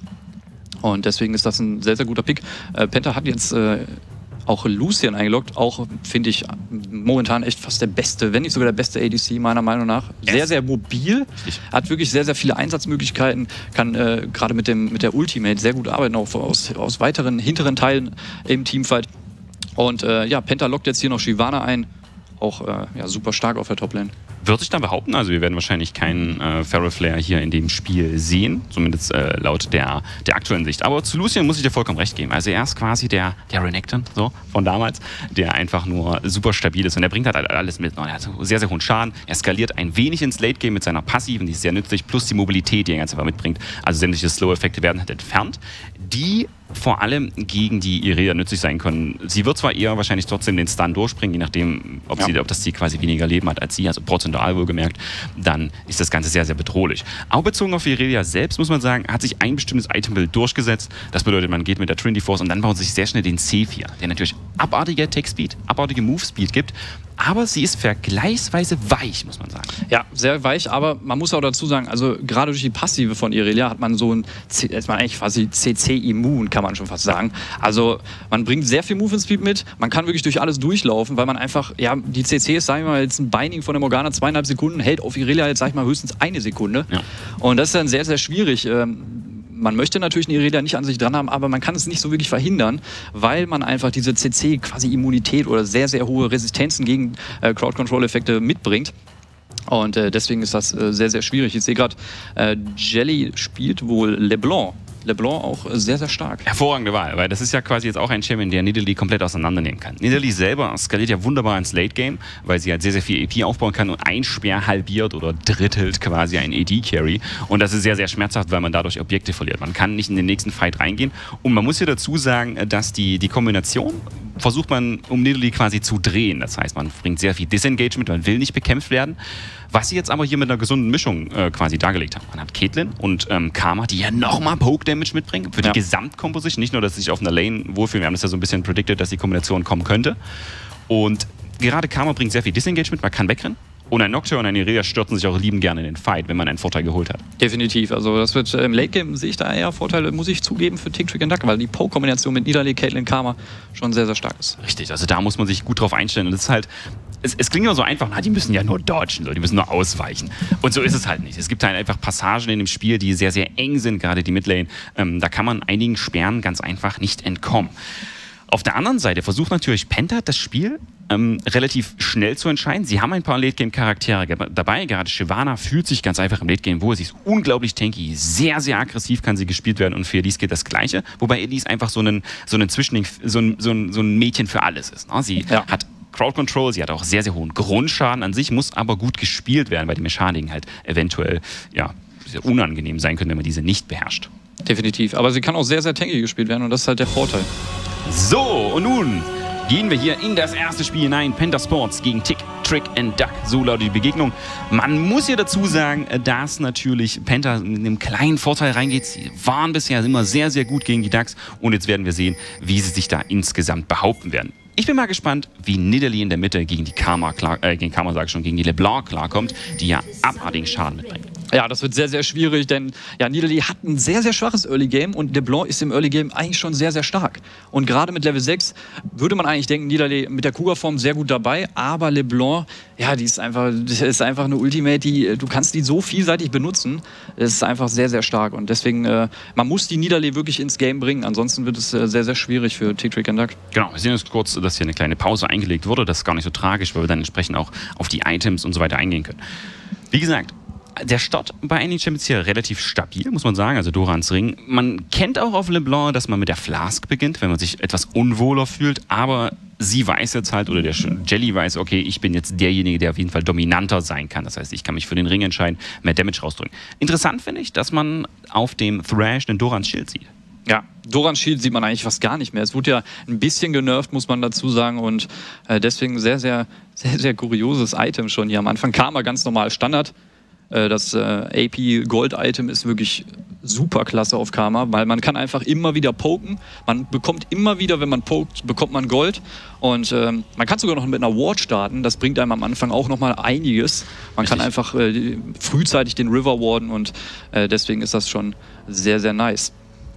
Und deswegen ist das ein sehr, sehr guter Pick. Äh, Penta hat jetzt äh, auch Lucian eingeloggt. Auch, finde ich, momentan echt fast der beste, wenn nicht sogar der beste A D C meiner Meinung nach. Sehr, yes. sehr mobil. Richtig. Hat wirklich sehr, sehr viele Einsatzmöglichkeiten. Kann äh, gerade mit, dem, mit der Ultimate sehr gut arbeiten, auch aus, aus weiteren hinteren Teilen im Teamfight. Und äh, ja, Penta lockt jetzt hier noch Shyvana ein. Auch äh, ja, super stark auf der Toplane. Würde ich dann behaupten, also wir werden wahrscheinlich keinen äh, Feral Flare hier in dem Spiel sehen, zumindest äh, laut der, der aktuellen Sicht. Aber zu Lucian muss ich dir vollkommen recht geben. Also er ist quasi der, der Renekton, so, von damals, der einfach nur super stabil ist und er bringt halt alles mit. Und er hat sehr, sehr hohen Schaden, er skaliert ein wenig ins Late Game mit seiner Passiven, die ist sehr nützlich, plus die Mobilität, die er ganz einfach mitbringt. Also sämtliche Slow-Effekte werden halt entfernt, die vor allem gegen die Irelia nützlich sein können. Sie wird zwar eher wahrscheinlich trotzdem den Stun durchspringen, je nachdem, ob, ja. sie, ob das Ziel quasi weniger Leben hat als sie, also prozentual wohlgemerkt, dann ist das Ganze sehr, sehr bedrohlich. Auch bezogen auf Irelia selbst, muss man sagen, hat sich ein bestimmtes Itembild durchgesetzt. Das bedeutet, man geht mit der Trinity Force und dann baut sich sehr schnell den Sephir, der natürlich abartige Attack-Speed, abartige Move-Speed gibt, aber sie ist vergleichsweise weich, muss man sagen. Ja, sehr weich, aber man muss auch dazu sagen, also gerade durch die Passive von Irelia hat man so ein, ist man eigentlich quasi C C-immun, kann man schon fast sagen. Also man bringt sehr viel Movement Speed mit, man kann wirklich durch alles durchlaufen, weil man einfach, ja, die C C ist, sagen wir mal, jetzt ein Binding von der Morgana zweieinhalb Sekunden, hält auf Irelia jetzt, sag ich mal, höchstens eine Sekunde. Ja. Und das ist dann sehr, sehr schwierig. Man möchte natürlich eine Irelia nicht an sich dran haben, aber man kann es nicht so wirklich verhindern, weil man einfach diese C C quasi Immunität oder sehr, sehr hohe Resistenzen gegen äh, Crowd-Control-Effekte mitbringt. Und äh, deswegen ist das äh, sehr, sehr schwierig. Ich sehe gerade, äh, Jelly spielt wohl LeBlanc. LeBlanc auch sehr, sehr stark. Hervorragende Wahl, weil das ist ja quasi jetzt auch ein Champion, der Nidalee komplett auseinandernehmen kann. Nidalee selber skaliert ja wunderbar ins Late Game, weil sie halt sehr, sehr viel A P aufbauen kann und ein Speer halbiert oder drittelt quasi ein A D-Carry. Und das ist sehr, sehr schmerzhaft, weil man dadurch Objekte verliert. Man kann nicht in den nächsten Fight reingehen. Und man muss hier dazu sagen, dass die, die Kombination versucht man, um Nidalee quasi zu drehen. Das heißt, man bringt sehr viel Disengagement, man will nicht bekämpft werden. Was sie jetzt aber hier mit einer gesunden Mischung äh, quasi dargelegt haben. Man hat Caitlyn und ähm, Karma, die ja nochmal Poke-Damage mitbringen für die ja. Gesamtkomposition. Nicht nur, dass sie sich auf einer Lane wohlfühlen, wir haben das ja so ein bisschen predicted, dass die Kombination kommen könnte. Und gerade Karma bringt sehr viel Disengagement, man kann wegrennen. Und ein Nocturne und ein Irelia stürzen sich auch lieben gerne in den Fight, wenn man einen Vorteil geholt hat. Definitiv. Also das wird äh, im Late Game sehe ich da eher Vorteile, muss ich zugeben, für Tick, Trick und Duck, weil die Poke-Kombination mit Nidalee, Caitlyn, Karma schon sehr, sehr stark ist. Richtig, also da muss man sich gut drauf einstellen. Und das ist halt, es, es klingt immer so einfach, na, die müssen ja nur dodgen, so, die müssen nur ausweichen. Und so ist es halt nicht. Es gibt halt einfach Passagen in dem Spiel, die sehr, sehr eng sind, gerade die Midlane. Ähm, da kann man einigen Sperren ganz einfach nicht entkommen. Auf der anderen Seite versucht natürlich Penta das Spiel ähm, relativ schnell zu entscheiden. Sie haben ein paar Late-Game-Charaktere dabei. Gerade Shyvana fühlt sich ganz einfach im Late-Game wohl. Sie ist unglaublich tanky, sehr, sehr aggressiv kann sie gespielt werden und für Elise geht das Gleiche. Wobei Elise einfach so ein, so ein Zwischending, so ein, so ein, so ein Mädchen für alles ist. Ne? Sie ja. hat Crowd Control, sie hat auch sehr, sehr hohen Grundschaden an sich, muss aber gut gespielt werden, weil die Mechaniken halt eventuell ja, sehr unangenehm sein können, wenn man diese nicht beherrscht. Definitiv, aber sie kann auch sehr, sehr tanky gespielt werden und das ist halt der Vorteil. So, und nun gehen wir hier in das erste Spiel hinein. Penta Sports gegen Tick, Trick and Duck. So lautet die Begegnung. Man muss hier dazu sagen, dass natürlich Penta mit einem kleinen Vorteil reingeht. Sie waren bisher immer sehr, sehr gut gegen die Ducks. Und jetzt werden wir sehen, wie sie sich da insgesamt behaupten werden. Ich bin mal gespannt, wie Nidalee in der Mitte gegen die Karma, klar, äh, gegen Karma sag ich schon, gegen die LeBlanc klarkommt, die ja abartigen Schaden mitbringt. Ja, das wird sehr, sehr schwierig, denn ja, Nidalee hat ein sehr, sehr schwaches Early Game und LeBlanc ist im Early Game eigentlich schon sehr, sehr stark. Und gerade mit Level sechs würde man eigentlich denken, Nidalee mit der Cougar-Form sehr gut dabei, aber LeBlanc, ja, die ist einfach, das ist einfach eine Ultimate, die, du kannst die so vielseitig benutzen, das ist einfach sehr, sehr stark und deswegen, äh, man muss die Nidalee wirklich ins Game bringen, ansonsten wird es äh, sehr, sehr schwierig für Tick, Trick and Duck. Genau, wir sehen jetzt kurz, dass hier eine kleine Pause eingelegt wurde, das ist gar nicht so tragisch, weil wir dann entsprechend auch auf die Items und so weiter eingehen können. Wie gesagt, der Start bei einigen Champions hier relativ stabil, muss man sagen, also Dorans Ring. Man kennt auch auf LeBlanc, dass man mit der Flask beginnt, wenn man sich etwas unwohler fühlt, aber sie weiß jetzt halt, oder der Jelly weiß, okay, ich bin jetzt derjenige, der auf jeden Fall dominanter sein kann. Das heißt, ich kann mich für den Ring entscheiden, mehr Damage rausdrücken. Interessant finde ich, dass man auf dem Thrash den Dorans Schild sieht. Ja, Doran's Shield sieht man eigentlich fast gar nicht mehr. Es wurde ja ein bisschen genervt, muss man dazu sagen. Und äh, deswegen sehr, sehr, sehr, sehr kurioses Item schon hier am Anfang. Karma ganz normal Standard. Äh, das äh, A P Gold Item ist wirklich super klasse auf Karma, weil man kann einfach immer wieder poken. Man bekommt immer wieder, wenn man pokt, bekommt man Gold. Und ähm, man kann sogar noch mit einer Ward starten. Das bringt einem am Anfang auch nochmal einiges. Man Richtig. kann einfach äh, frühzeitig den River warden und äh, deswegen ist das schon sehr, sehr nice.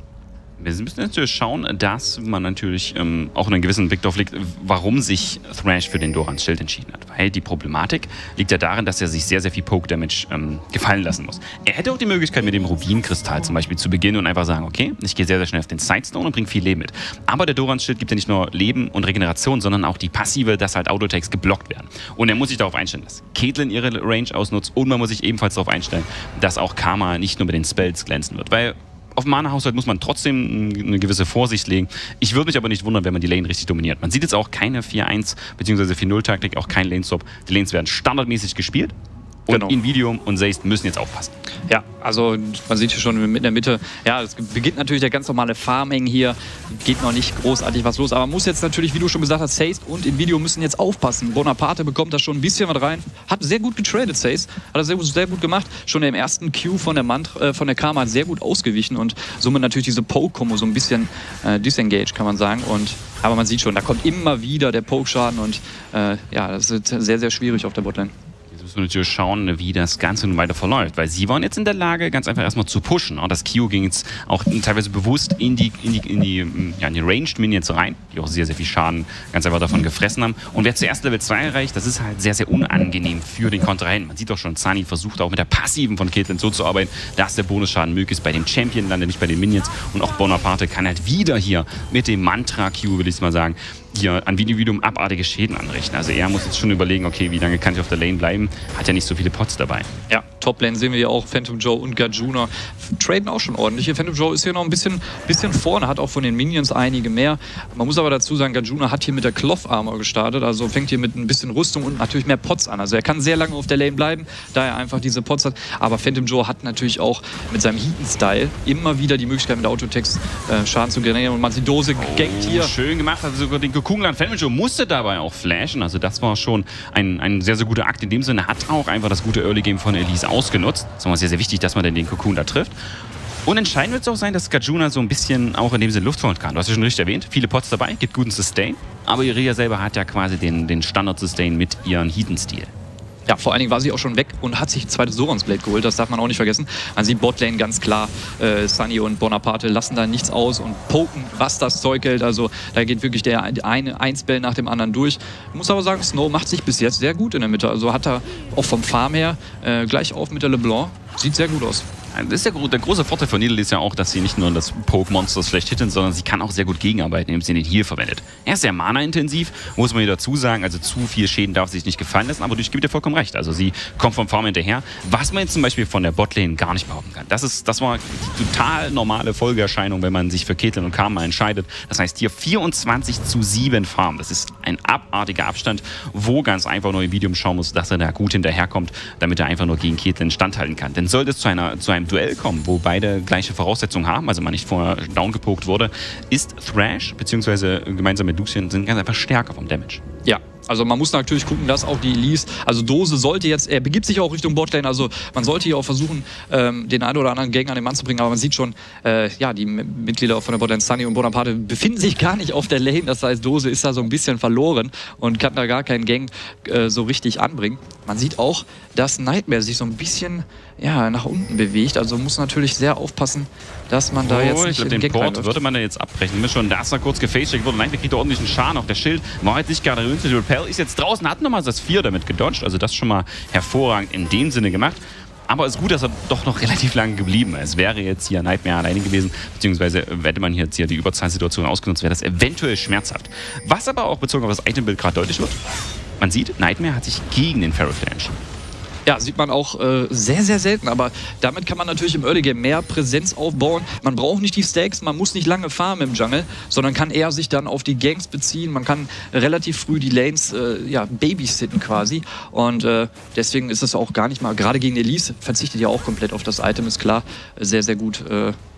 Wir müssen natürlich schauen, dass man natürlich ähm, auch einen gewissen Blick darauf legt, warum sich Thrash für den Doran's Shield entschieden hat. Weil die Problematik liegt ja darin, dass er sich sehr, sehr viel Poke-Damage ähm, gefallen lassen muss. Er hätte auch die Möglichkeit, mit dem Rubin-Kristall zum Beispiel zu beginnen und einfach sagen, okay, ich gehe sehr, sehr schnell auf den Sidestone und bringe viel Leben mit. Aber der Doran's Shield gibt ja nicht nur Leben und Regeneration, sondern auch die passive, dass halt Autotakes geblockt werden. Und er muss sich darauf einstellen, dass Caitlyn ihre Range ausnutzt und man muss sich ebenfalls darauf einstellen, dass auch Karma nicht nur mit den Spells glänzen wird. Weil auf dem Mana-Haushalt muss man trotzdem eine gewisse Vorsicht legen. Ich würde mich aber nicht wundern, wenn man die Lane richtig dominiert. Man sieht jetzt auch keine vier eins bzw. vier null Taktik, auch kein Lane-Stop. Die Lanes werden standardmäßig gespielt. Und genau. Invidium und Zayst müssen jetzt aufpassen. Ja, also man sieht hier schon in der Mitte, ja, es beginnt natürlich der ganz normale Farming hier, geht noch nicht großartig was los, aber man muss jetzt natürlich, wie du schon gesagt hast, Zayst und Invidium müssen jetzt aufpassen. Bonaparte bekommt da schon ein bisschen was rein, hat sehr gut getradet, Zayst, hat er sehr, sehr gut gemacht, schon im ersten Q von der, Mantra, äh, von der Karma sehr gut ausgewichen und somit natürlich diese Poke-Kombo so ein bisschen äh, disengaged, kann man sagen. Und, aber man sieht schon, da kommt immer wieder der Poke-Schaden und äh, ja, das ist sehr, sehr schwierig auf der Botlane. Müssen wir natürlich schauen, wie das Ganze nun weiter verläuft, weil sie waren jetzt in der Lage, ganz einfach erstmal zu pushen. Und das Q ging jetzt auch teilweise bewusst in die, in die, in die, ja, in die Ranged Minions rein, die auch sehr, sehr viel Schaden ganz einfach davon gefressen haben. Und wer zuerst Level zwei erreicht, das ist halt sehr, sehr unangenehm für den Kontrahenten. Man sieht doch schon, Sunny versucht auch mit der Passiven von Caitlyn so zu arbeiten, dass der Bonusschaden möglichst bei dem Champion landet, nicht bei den Minions. Und auch Bonaparte kann halt wieder hier mit dem Mantra-Q, würde ich mal sagen, hier an Individuum abartige Schäden anrichten. Also er muss jetzt schon überlegen, okay, wie lange kann ich auf der Lane bleiben? Hat ja nicht so viele Pots dabei. Ja, Top-Lane sehen wir hier auch, Phantom Joe und Garjuna traden auch schon ordentlich. Hier Phantom Joe ist hier noch ein bisschen, bisschen vorne, hat auch von den Minions einige mehr. Man muss aber dazu sagen, Garjuna hat hier mit der Cloth Armor gestartet, also fängt hier mit ein bisschen Rüstung und natürlich mehr Pots an. Also er kann sehr lange auf der Lane bleiben, da er einfach diese Pots hat. Aber Phantom Joe hat natürlich auch mit seinem Heaton-Style immer wieder die Möglichkeit, mit Autotext äh, Schaden zu generieren. Und man die Dose oh, gankt hier. Schön gemacht, also sogar den Cocoonland. Phantom Joe musste dabei auch flashen, also das war schon ein, ein sehr, sehr guter Akt. In dem Sinne hat auch einfach das gute Early Game von Elise ausgenutzt. Das war sehr, sehr wichtig, dass man dann den Cocoon da trifft. Und entscheidend wird es auch sein, dass Garjuna so ein bisschen auch in dem Sinne Luft holen kann. Du hast ja schon richtig erwähnt, viele Pots dabei, gibt guten Sustain. Aber Iria selber hat ja quasi den, den Standard-Sustain mit ihren Heaton-Stil. Ja, vor allen Dingen war sie auch schon weg und hat sich ein zweites Sorons Blade geholt, das darf man auch nicht vergessen. Man sieht Botlane ganz klar, äh, Sunny und Bonaparte lassen da nichts aus und poken, was das Zeug hält. Also da geht wirklich der eine ein-Spell nach dem anderen durch. Ich muss aber sagen, Snow macht sich bis jetzt sehr gut in der Mitte. Also hat er auch vom Farm her äh, gleich auf mit der LeBlanc. Sieht sehr gut aus. Das ist der, der große Vorteil von Needle ist ja auch, dass sie nicht nur das Poke-Monster schlecht hitten, sondern sie kann auch sehr gut gegenarbeiten, indem sie den Heal verwendet. Er ist sehr mana-intensiv, muss man hier dazu sagen, also zu viel Schäden darf sie sich nicht gefallen lassen, aber ich gebe dir vollkommen recht. Also sie kommt vom Farm hinterher, was man jetzt zum Beispiel von der Botlane gar nicht behaupten kann. Das, ist, das war die total normale Folgeerscheinung, wenn man sich für Caitlyn und Karma entscheidet. Das heißt hier vierundzwanzig zu sieben Farm. Das ist ein abartiger Abstand, wo ganz einfach nur im Video schauen muss, dass er da gut hinterherkommt, damit er einfach nur gegen Caitlyn standhalten kann. Denn sollte es zu, einer, zu einem Duell kommen, wo beide gleiche Voraussetzungen haben, also man nicht vorher downgepokt wurde, ist Thrash bzw. gemeinsam mit Lucian sind ganz einfach stärker vom Damage. Ja. Also man muss natürlich gucken, dass auch die Elise, also Dose sollte jetzt, er begibt sich auch Richtung Botlane, also man sollte hier auch versuchen, ähm, den einen oder anderen Gang an den Mann zu bringen, aber man sieht schon, äh, ja, die Mitglieder von der Botlane, Sunny und Bonaparte, befinden sich gar nicht auf der Lane, das heißt, Dose ist da so ein bisschen verloren und kann da gar keinen Gang äh, so richtig anbringen. Man sieht auch, dass Nightmare sich so ein bisschen, ja, nach unten bewegt, also muss natürlich sehr aufpassen, dass man da oh, jetzt nicht ich glaub, in den den Gang Port würde man da jetzt abbrechen. Mir schon, da ist er kurz gefacecheckt worden. Nightmare kriegt da ordentlichen Schaden auf der Schild. War jetzt nicht gerade günstig. Repel ist jetzt draußen, hat nochmal das vier damit gedodged. Also das schon mal hervorragend in dem Sinne gemacht. Aber es ist gut, dass er doch noch relativ lange geblieben ist. Wäre jetzt hier Nightmare alleine gewesen, beziehungsweise hätte man hier jetzt hier die Überzahlsituation ausgenutzt, wäre das eventuell schmerzhaft. Was aber auch bezogen auf das Itembild gerade deutlich wird, man sieht, Nightmare hat sich gegen den Feral Flare entschieden. Ja, sieht man auch äh, sehr, sehr selten, aber damit kann man natürlich im Early Game mehr Präsenz aufbauen. Man braucht nicht die Stacks, man muss nicht lange farmen im Jungle, sondern kann eher sich dann auf die Gangs beziehen. Man kann relativ früh die Lanes äh, ja, babysitten quasi und äh, deswegen ist es auch gar nicht mal, gerade gegen Elise verzichtet ja auch komplett auf das Item, ist klar, sehr, sehr gut äh,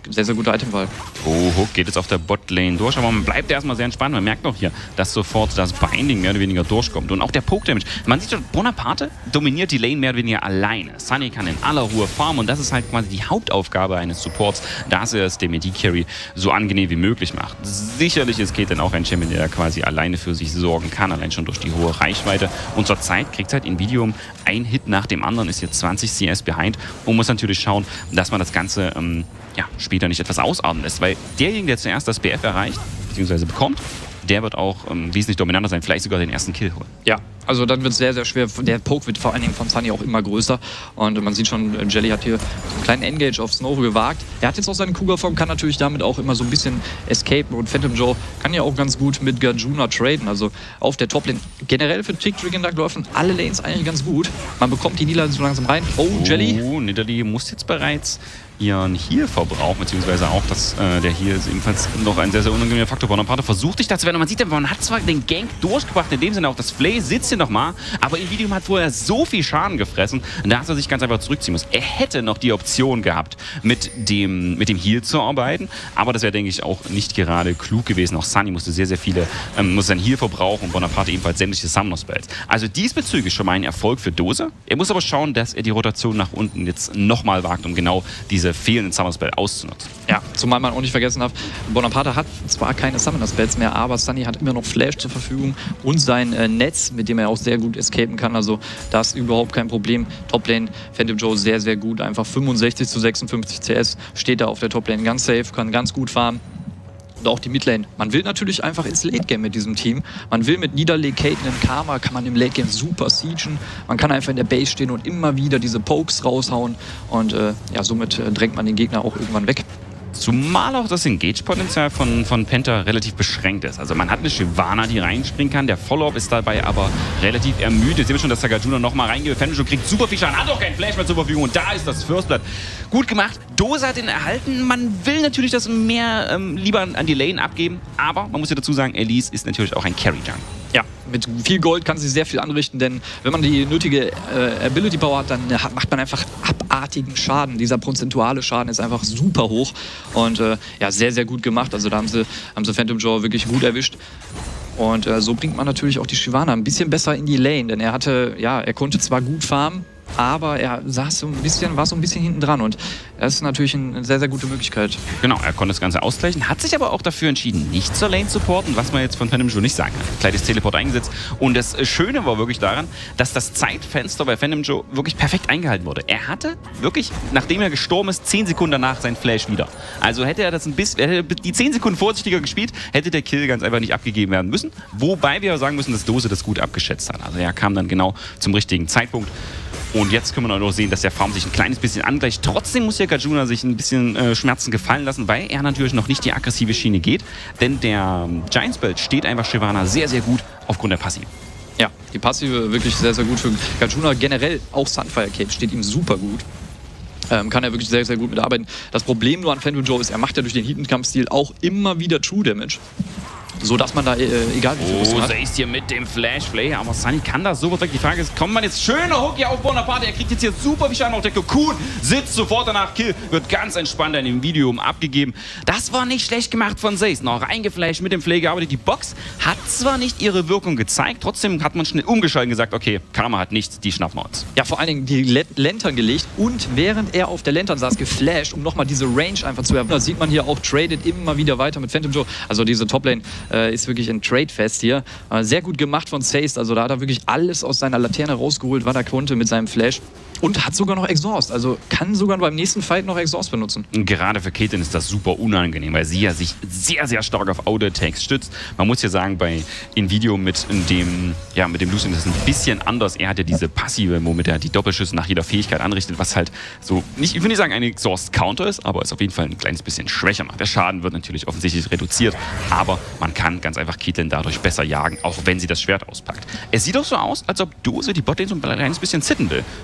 sehr, sehr gute Itemwahl. Oh, Hook geht jetzt auf der Botlane durch, aber man bleibt erstmal sehr entspannt. Man merkt auch hier, dass sofort das Binding mehr oder weniger durchkommt. Und auch der Poke-Damage. Man sieht schon, Bonaparte dominiert die Lane mehr oder weniger alleine. Sunny kann in aller Ruhe farmen und das ist halt quasi die Hauptaufgabe eines Supports, dass er es dem A D-Carry so angenehm wie möglich macht. Sicherlich ist Ketan auch ein Champion, der quasi alleine für sich sorgen kann, allein schon durch die hohe Reichweite. Und zurzeit kriegt halt Invidium ein Hit nach dem anderen, ist jetzt zwanzig C S behind und muss natürlich schauen, dass man das Ganze ähm, ja, später nicht etwas ausarten lässt, weil derjenige, der zuerst das B F erreicht, beziehungsweise bekommt, der wird auch ähm, wesentlich dominanter sein, vielleicht sogar den ersten Kill holen. Ja, also dann wird es sehr, sehr schwer. Der Poke wird vor allen Dingen von Sunny auch immer größer. Und man sieht schon, Jelly hat hier einen kleinen Engage auf Snow gewagt. Er hat jetzt auch seine Kuga-Form, kann natürlich damit auch immer so ein bisschen escapen. Und Phantom Joe kann ja auch ganz gut mit Garjuna traden. Also auf der Top-Lane. Generell für Tick Trick Duck laufen alle Lanes eigentlich ganz gut. Man bekommt die Niederlande so langsam rein. Oh, Jelly. Oh, Nidalee muss jetzt bereits ihren Heal-Verbrauch, beziehungsweise auch, dass äh, der Heal ist ebenfalls noch ein sehr, sehr unangenehmer Faktor. Bonaparte versucht sich da zu werden und man sieht, man hat zwar den Gank durchgebracht, in dem Sinne auch das Flay sitzt hier nochmal, aber Invidium hat vorher so viel Schaden gefressen, dass er sich ganz einfach zurückziehen muss. Er hätte noch die Option gehabt, mit dem, mit dem Heal zu arbeiten, aber das wäre, denke ich, auch nicht gerade klug gewesen. Auch Sunny musste sehr, sehr viele, ähm, muss sein Heal verbrauchen und Bonaparte ebenfalls sämtliche Summoner-Spells. Also diesbezüglich schon mal ein Erfolg für Dose. Er muss aber schauen, dass er die Rotation nach unten jetzt nochmal wagt, um genau diese fehlenden Summoner-Spells auszunutzen. Ja, zumal man auch nicht vergessen darf, Bonaparte hat zwar keine Summoner-Spells mehr, aber Sunny hat immer noch Flash zur Verfügung und sein äh, Netz, mit dem er auch sehr gut escapen kann. Also das ist überhaupt kein Problem. Toplane, Phantom Joe sehr, sehr gut. Einfach fünfundsechzig zu sechsundfünfzig C S steht da auf der Toplane ganz safe, kann ganz gut farmen. Und auch die Midlane. Man will natürlich einfach ins Late-Game mit diesem Team. Man will mit Nidalee, Caitlyn, Karma, kann man im Late-Game super siegen. Man kann einfach in der Base stehen und immer wieder diese Pokes raushauen. Und äh, ja, somit äh, drängt man den Gegner auch irgendwann weg. Zumal auch das Engage-Potenzial von, von Penta relativ beschränkt ist. Also man hat eine Shyvana, die reinspringen kann. Der Follow-up ist dabei aber relativ ermüdet. Jetzt sehen wir schon, dass der Garjuna nochmal reingeht. Phantom Joe kriegt super viel Schaden, hat auch keinen Flash mehr zur Verfügung. Und da ist das First Blood. Gut gemacht. Dose hat ihn erhalten. Man will natürlich das mehr ähm, lieber an die Lane abgeben. Aber man muss ja dazu sagen, Elise ist natürlich auch ein Carry-Junk. Ja, mit viel Gold kann sie sehr viel anrichten, denn wenn man die nötige äh, Ability Power hat, dann äh, macht man einfach abartigen Schaden. Dieser prozentuale Schaden ist einfach super hoch und äh, ja, sehr, sehr gut gemacht. Also da haben sie, haben sie Phantom Joe wirklich gut erwischt. Und äh, so bringt man natürlich auch die Shyvana ein bisschen besser in die Lane, denn er hatte, ja, er konnte zwar gut farmen, aber er saß so ein bisschen, war so ein bisschen hinten dran und das ist natürlich eine sehr, sehr gute Möglichkeit. Genau, er konnte das Ganze ausgleichen, hat sich aber auch dafür entschieden, nicht zur Lane zu porten, was man jetzt von Phantom Joe nicht sagen kann. Kleines Teleport eingesetzt und das Schöne war wirklich daran, dass das Zeitfenster bei Phantom Joe wirklich perfekt eingehalten wurde. Er hatte wirklich, nachdem er gestorben ist, zehn Sekunden danach sein Flash wieder. Also hätte er das ein bisschen, hätte die zehn Sekunden vorsichtiger gespielt, hätte der Kill ganz einfach nicht abgegeben werden müssen. Wobei wir sagen müssen, dass Dose das gut abgeschätzt hat. Also er kam dann genau zum richtigen Zeitpunkt. Und jetzt können wir auch noch sehen, dass der Farm sich ein kleines bisschen angleicht. Trotzdem muss der Garjuna sich ein bisschen äh, Schmerzen gefallen lassen, weil er natürlich noch nicht die aggressive Schiene geht. Denn der Giant Spell steht einfach Shyvana sehr, sehr gut aufgrund der Passive. Ja, die Passive wirklich sehr, sehr gut für Garjuna. Generell auch Sunfire Cape steht ihm super gut. Ähm, kann er wirklich sehr, sehr gut mitarbeiten. Das Problem nur an Phantom Joe ist, er macht ja durch den Heat-and-Kampf-Stil auch immer wieder True Damage. So dass man da, äh, egal wie viel Rüstung hat. Oh, ist hier mit dem Flash-Play, aber Sunny kann das super weg. Die Frage ist, kommt man jetzt schöner Hook hier auf Bonaparte? Er kriegt jetzt hier super viel Schaden auf der Cocoon, sitzt sofort danach, Kill, wird ganz entspannt in dem Video abgegeben. Das war nicht schlecht gemacht von Zayce. Noch eingeflasht mit dem Play gearbeitet. Die Box hat zwar nicht ihre Wirkung gezeigt, trotzdem hat man schnell umgeschaltet und gesagt, okay, Karma hat nichts, die schnappen wir uns. Ja, vor allen Dingen die Lantern gelegt und während er auf der Lantern saß, geflasht, um nochmal diese Range einfach zu erhöhen. Da sieht man hier auch, tradet immer wieder weiter mit Phantom Joe. Also diese Toplane äh, ist wirklich ein Trade-Fest hier. Äh, sehr gut gemacht von Zayce. Also da hat er wirklich alles aus seiner Laterne rausgeholt, was er konnte mit seinem Flash. Und hat sogar noch Exhaust. Also kann sogar beim nächsten Fight noch Exhaust benutzen. Und gerade für Caitlyn ist das super unangenehm, weil sie ja sich sehr, sehr stark auf Auto-Attacks stützt. Man muss ja sagen, bei Invidio mit dem, ja, mit dem Lucian ist es ein bisschen anders. Er hat ja diese Passive, womit er die Doppelschüsse nach jeder Fähigkeit anrichtet, was halt so, nicht, ich will nicht sagen, ein Exhaust-Counter ist, aber es auf jeden Fall ein kleines bisschen schwächer macht. Der Schaden wird natürlich offensichtlich reduziert, aber man kann ganz einfach Caitlyn dadurch besser jagen, auch wenn sie das Schwert auspackt. Es sieht auch so aus, als ob Dose die Botlane so ein kleines bisschen zitten will. Schon wieder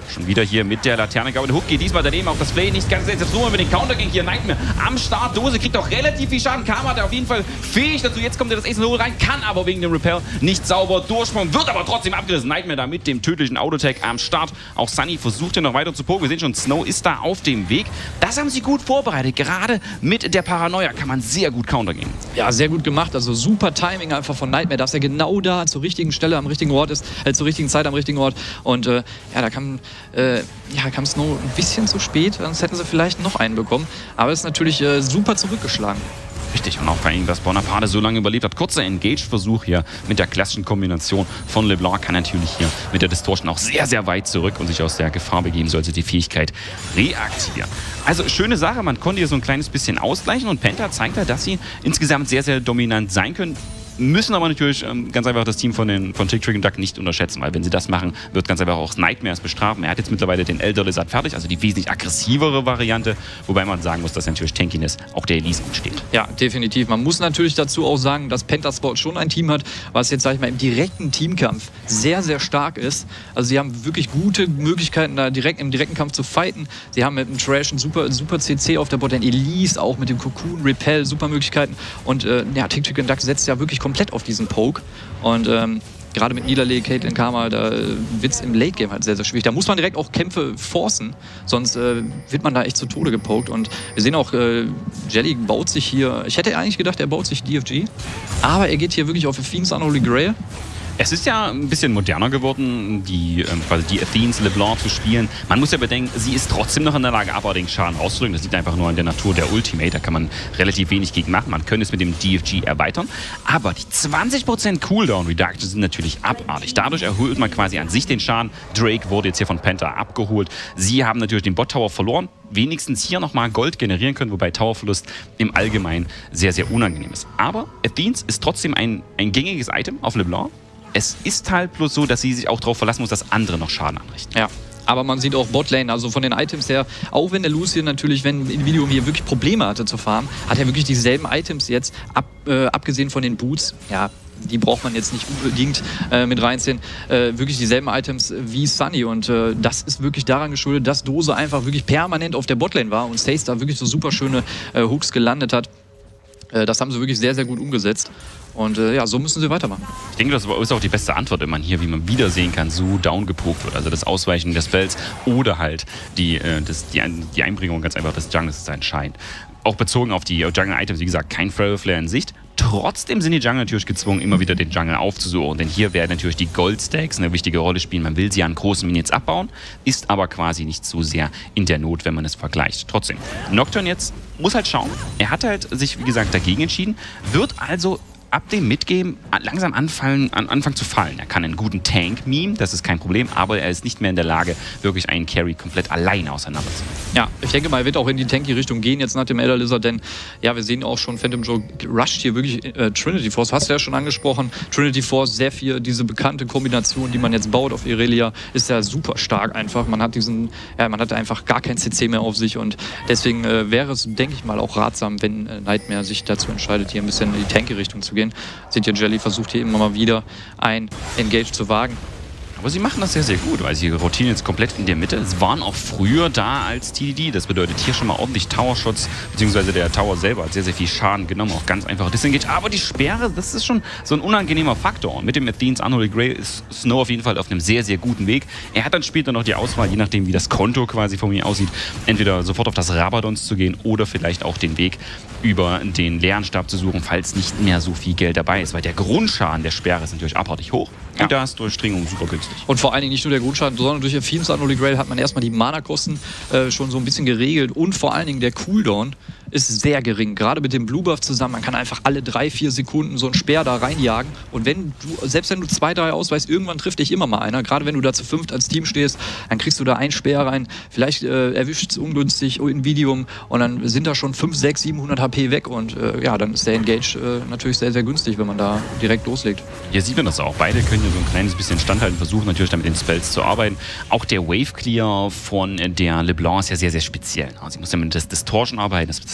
wieder hier mit der Laterne. Aber der Hook geht diesmal daneben, auch das Play nicht ganz selbst. Jetzt nur mit den Counter ging hier Nightmare am Start. Dose kriegt auch relativ viel Schaden. Karma hat auf jeden Fall fähig dazu. Jetzt kommt er das Ace in the Hole rein, kann aber wegen dem Repel nicht sauber durchsprungen, wird aber trotzdem abgerissen. Nightmare da mit dem tödlichen Autotag am Start. Auch Sunny versucht hier noch weiter zu poken. Wir sehen schon, Snow ist da auf dem Weg. Das haben sie gut vorbereitet. Gerade mit der Paranoia kann man sehr gut Counter gehen. Ja, sehr gut gemacht. Also super Timing einfach von Nightmare, dass er genau da zur richtigen Stelle am richtigen Ort ist, äh, zur richtigen Zeit am richtigen Ort. Und äh, ja, da kam, äh, ja, kam Snow ein bisschen zu spät, sonst hätten sie vielleicht noch einen bekommen. Aber es ist natürlich äh, super zurückgeschlagen. Richtig, und auch vor allem, dass Bonaparte so lange überlebt hat. Kurzer Engaged-Versuch hier mit der klassischen Kombination von LeBlanc kann natürlich hier mit der Distortion auch sehr, sehr weit zurück und sich aus der Gefahr begeben, sollte die Fähigkeit reaktivieren. Also schöne Sache, man konnte hier so ein kleines bisschen ausgleichen und Penta zeigt halt, dass sie insgesamt sehr, sehr dominant sein können. Müssen aber natürlich ähm, ganz einfach das Team von, den, von Tick, Trick und Duck nicht unterschätzen, weil wenn sie das machen, wird ganz einfach auch Nightmares bestrafen. Er hat jetzt mittlerweile den Elder Lizard fertig, also die wesentlich aggressivere Variante, wobei man sagen muss, dass natürlich Tankiness auch der Elise gut steht. Ja, definitiv. Man muss natürlich dazu auch sagen, dass Pentasport schon ein Team hat, was jetzt, sag ich mal, im direkten Teamkampf sehr, sehr stark ist. Also sie haben wirklich gute Möglichkeiten, da direkt im direkten Kampf zu fighten. Sie haben mit dem Trash einen super, super C C auf der Botlane, Elise auch mit dem Cocoon, Repel, super Möglichkeiten. Und äh, ja, Tick, Trick und Duck setzt ja wirklich komplett auf diesen Poke und ähm, gerade mit Niederlege, Caitlyn Karma, da äh, wird es im Late-Game halt sehr, sehr schwierig. Da muss man direkt auch Kämpfe forcen, sonst äh, wird man da echt zu Tode gepoked. Und wir sehen auch, äh, Jelly baut sich hier, ich hätte eigentlich gedacht, er baut sich D F G, aber er geht hier wirklich auf Athene's Unholy Grail. Es ist ja ein bisschen moderner geworden, die, ähm, quasi die Athene's LeBlanc zu spielen. Man muss ja bedenken, sie ist trotzdem noch in der Lage, abartigen Schaden rauszudrücken. Das liegt einfach nur an der Natur der Ultimate. Da kann man relativ wenig gegen machen. Man könnte es mit dem D F G erweitern. Aber die zwanzig Prozent Cooldown Reduction sind natürlich abartig. Dadurch erhöht man quasi an sich den Schaden. Drake wurde jetzt hier von Penta abgeholt. Sie haben natürlich den Bot Tower verloren. Wenigstens hier nochmal Gold generieren können, wobei Towerverlust im Allgemeinen sehr, sehr unangenehm ist. Aber Athene's ist trotzdem ein, ein gängiges Item auf LeBlanc. Es ist halt bloß so, dass sie sich auch darauf verlassen muss, dass andere noch Schaden anrichten. Ja. Aber man sieht auch Botlane, also von den Items her, auch wenn der Lucian natürlich, wenn Individuum hier wirklich Probleme hatte zu farmen, hat er wirklich dieselben Items jetzt, ab, äh, abgesehen von den Boots, ja, die braucht man jetzt nicht unbedingt äh, mit reinziehen, äh, wirklich dieselben Items wie Sunny und äh, das ist wirklich daran geschuldet, dass Dose einfach wirklich permanent auf der Botlane war und Stace da wirklich so super schöne äh, Hooks gelandet hat. Äh, das haben sie wirklich sehr, sehr gut umgesetzt. Und äh, ja, so müssen sie weitermachen. Ich denke, das ist auch die beste Antwort, wenn man hier, wie man wieder sehen kann, so down gepokt wird. Also das Ausweichen des Spells oder halt die, äh, das, die, die Einbringung ganz einfach des Jungles ist entscheidend. Auch bezogen auf die Jungle-Items, wie gesagt, kein Feral Flare in Sicht. Trotzdem sind die Jungle natürlich gezwungen, immer wieder den Jungle aufzusuchen. Denn hier werden natürlich die Gold-Stacks eine wichtige Rolle spielen. Man will sie an großen Minions abbauen, ist aber quasi nicht so sehr in der Not, wenn man es vergleicht. Trotzdem, Nocturne jetzt muss halt schauen. Er hat halt sich, wie gesagt, dagegen entschieden. Wird also ab dem Midgame langsam anfangen, an, anfangen zu fallen. Er kann einen guten Tank meme, das ist kein Problem, aber er ist nicht mehr in der Lage, wirklich einen Carry komplett alleine auseinanderzunehmen. Ja, ich denke mal, er wird auch in die Tanky-Richtung gehen jetzt nach dem Elder Lizard, denn ja, wir sehen auch schon, Phantom Joe rusht hier wirklich äh, Trinity Force, hast du ja schon angesprochen. Trinity Force, sehr viel, diese bekannte Kombination, die man jetzt baut auf Irelia, ist ja super stark einfach. Man hat diesen, ja, man hat einfach gar kein C C mehr auf sich und deswegen äh, wäre es, denke ich mal, auch ratsam, wenn äh, Nightmare sich dazu entscheidet, hier ein bisschen in die Tanky-Richtung zu gehen. Seht ihr, Jelly versucht hier immer mal wieder ein Engage zu wagen. Aber sie machen das sehr, sehr gut, weil sie rotieren jetzt komplett in der Mitte. Es waren auch früher da als T D D. Das bedeutet hier schon mal ordentlich Tower-Shots, beziehungsweise der Tower selber hat sehr, sehr viel Schaden genommen. Auch ganz einfach Disengage. Aber die Sperre, das ist schon so ein unangenehmer Faktor. Und mit dem Athene's Unholy Grail ist Snow auf jeden Fall auf einem sehr, sehr guten Weg. Er hat dann später noch die Auswahl, je nachdem, wie das Konto quasi von mir aussieht, entweder sofort auf das Rabadons zu gehen oder vielleicht auch den Weg über den leeren Stab zu suchen, falls nicht mehr so viel Geld dabei ist. Weil der Grundschaden der Sperre ist natürlich abartig hoch. Ja. Und da ist Durchdringung super günstig. Und vor allen Dingen nicht nur der Grundschaden, sondern durch Athene's Unholy Grail hat man erstmal die Mana-Kosten äh, schon so ein bisschen geregelt und vor allen Dingen der Cooldown ist sehr gering. Gerade mit dem Blue Buff zusammen, man kann einfach alle drei, vier Sekunden so einen Speer da reinjagen und wenn du, selbst wenn du zwei, drei ausweist, irgendwann trifft dich immer mal einer. Gerade wenn du da zu fünft als Team stehst, dann kriegst du da einen Speer rein, vielleicht äh, erwischt es ungünstig Invidium und dann sind da schon fünf, sechs, siebenhundert H P weg und äh, ja, dann ist der Engage äh, natürlich sehr, sehr günstig, wenn man da direkt loslegt. Hier sieht man das auch. Beide können hier so ein kleines bisschen standhalten, versuchen natürlich dann mit den Spells zu arbeiten. Auch der Wave Clear von der LeBlanc ist ja sehr, sehr speziell. Sie muss ja mit das Distortion arbeiten, das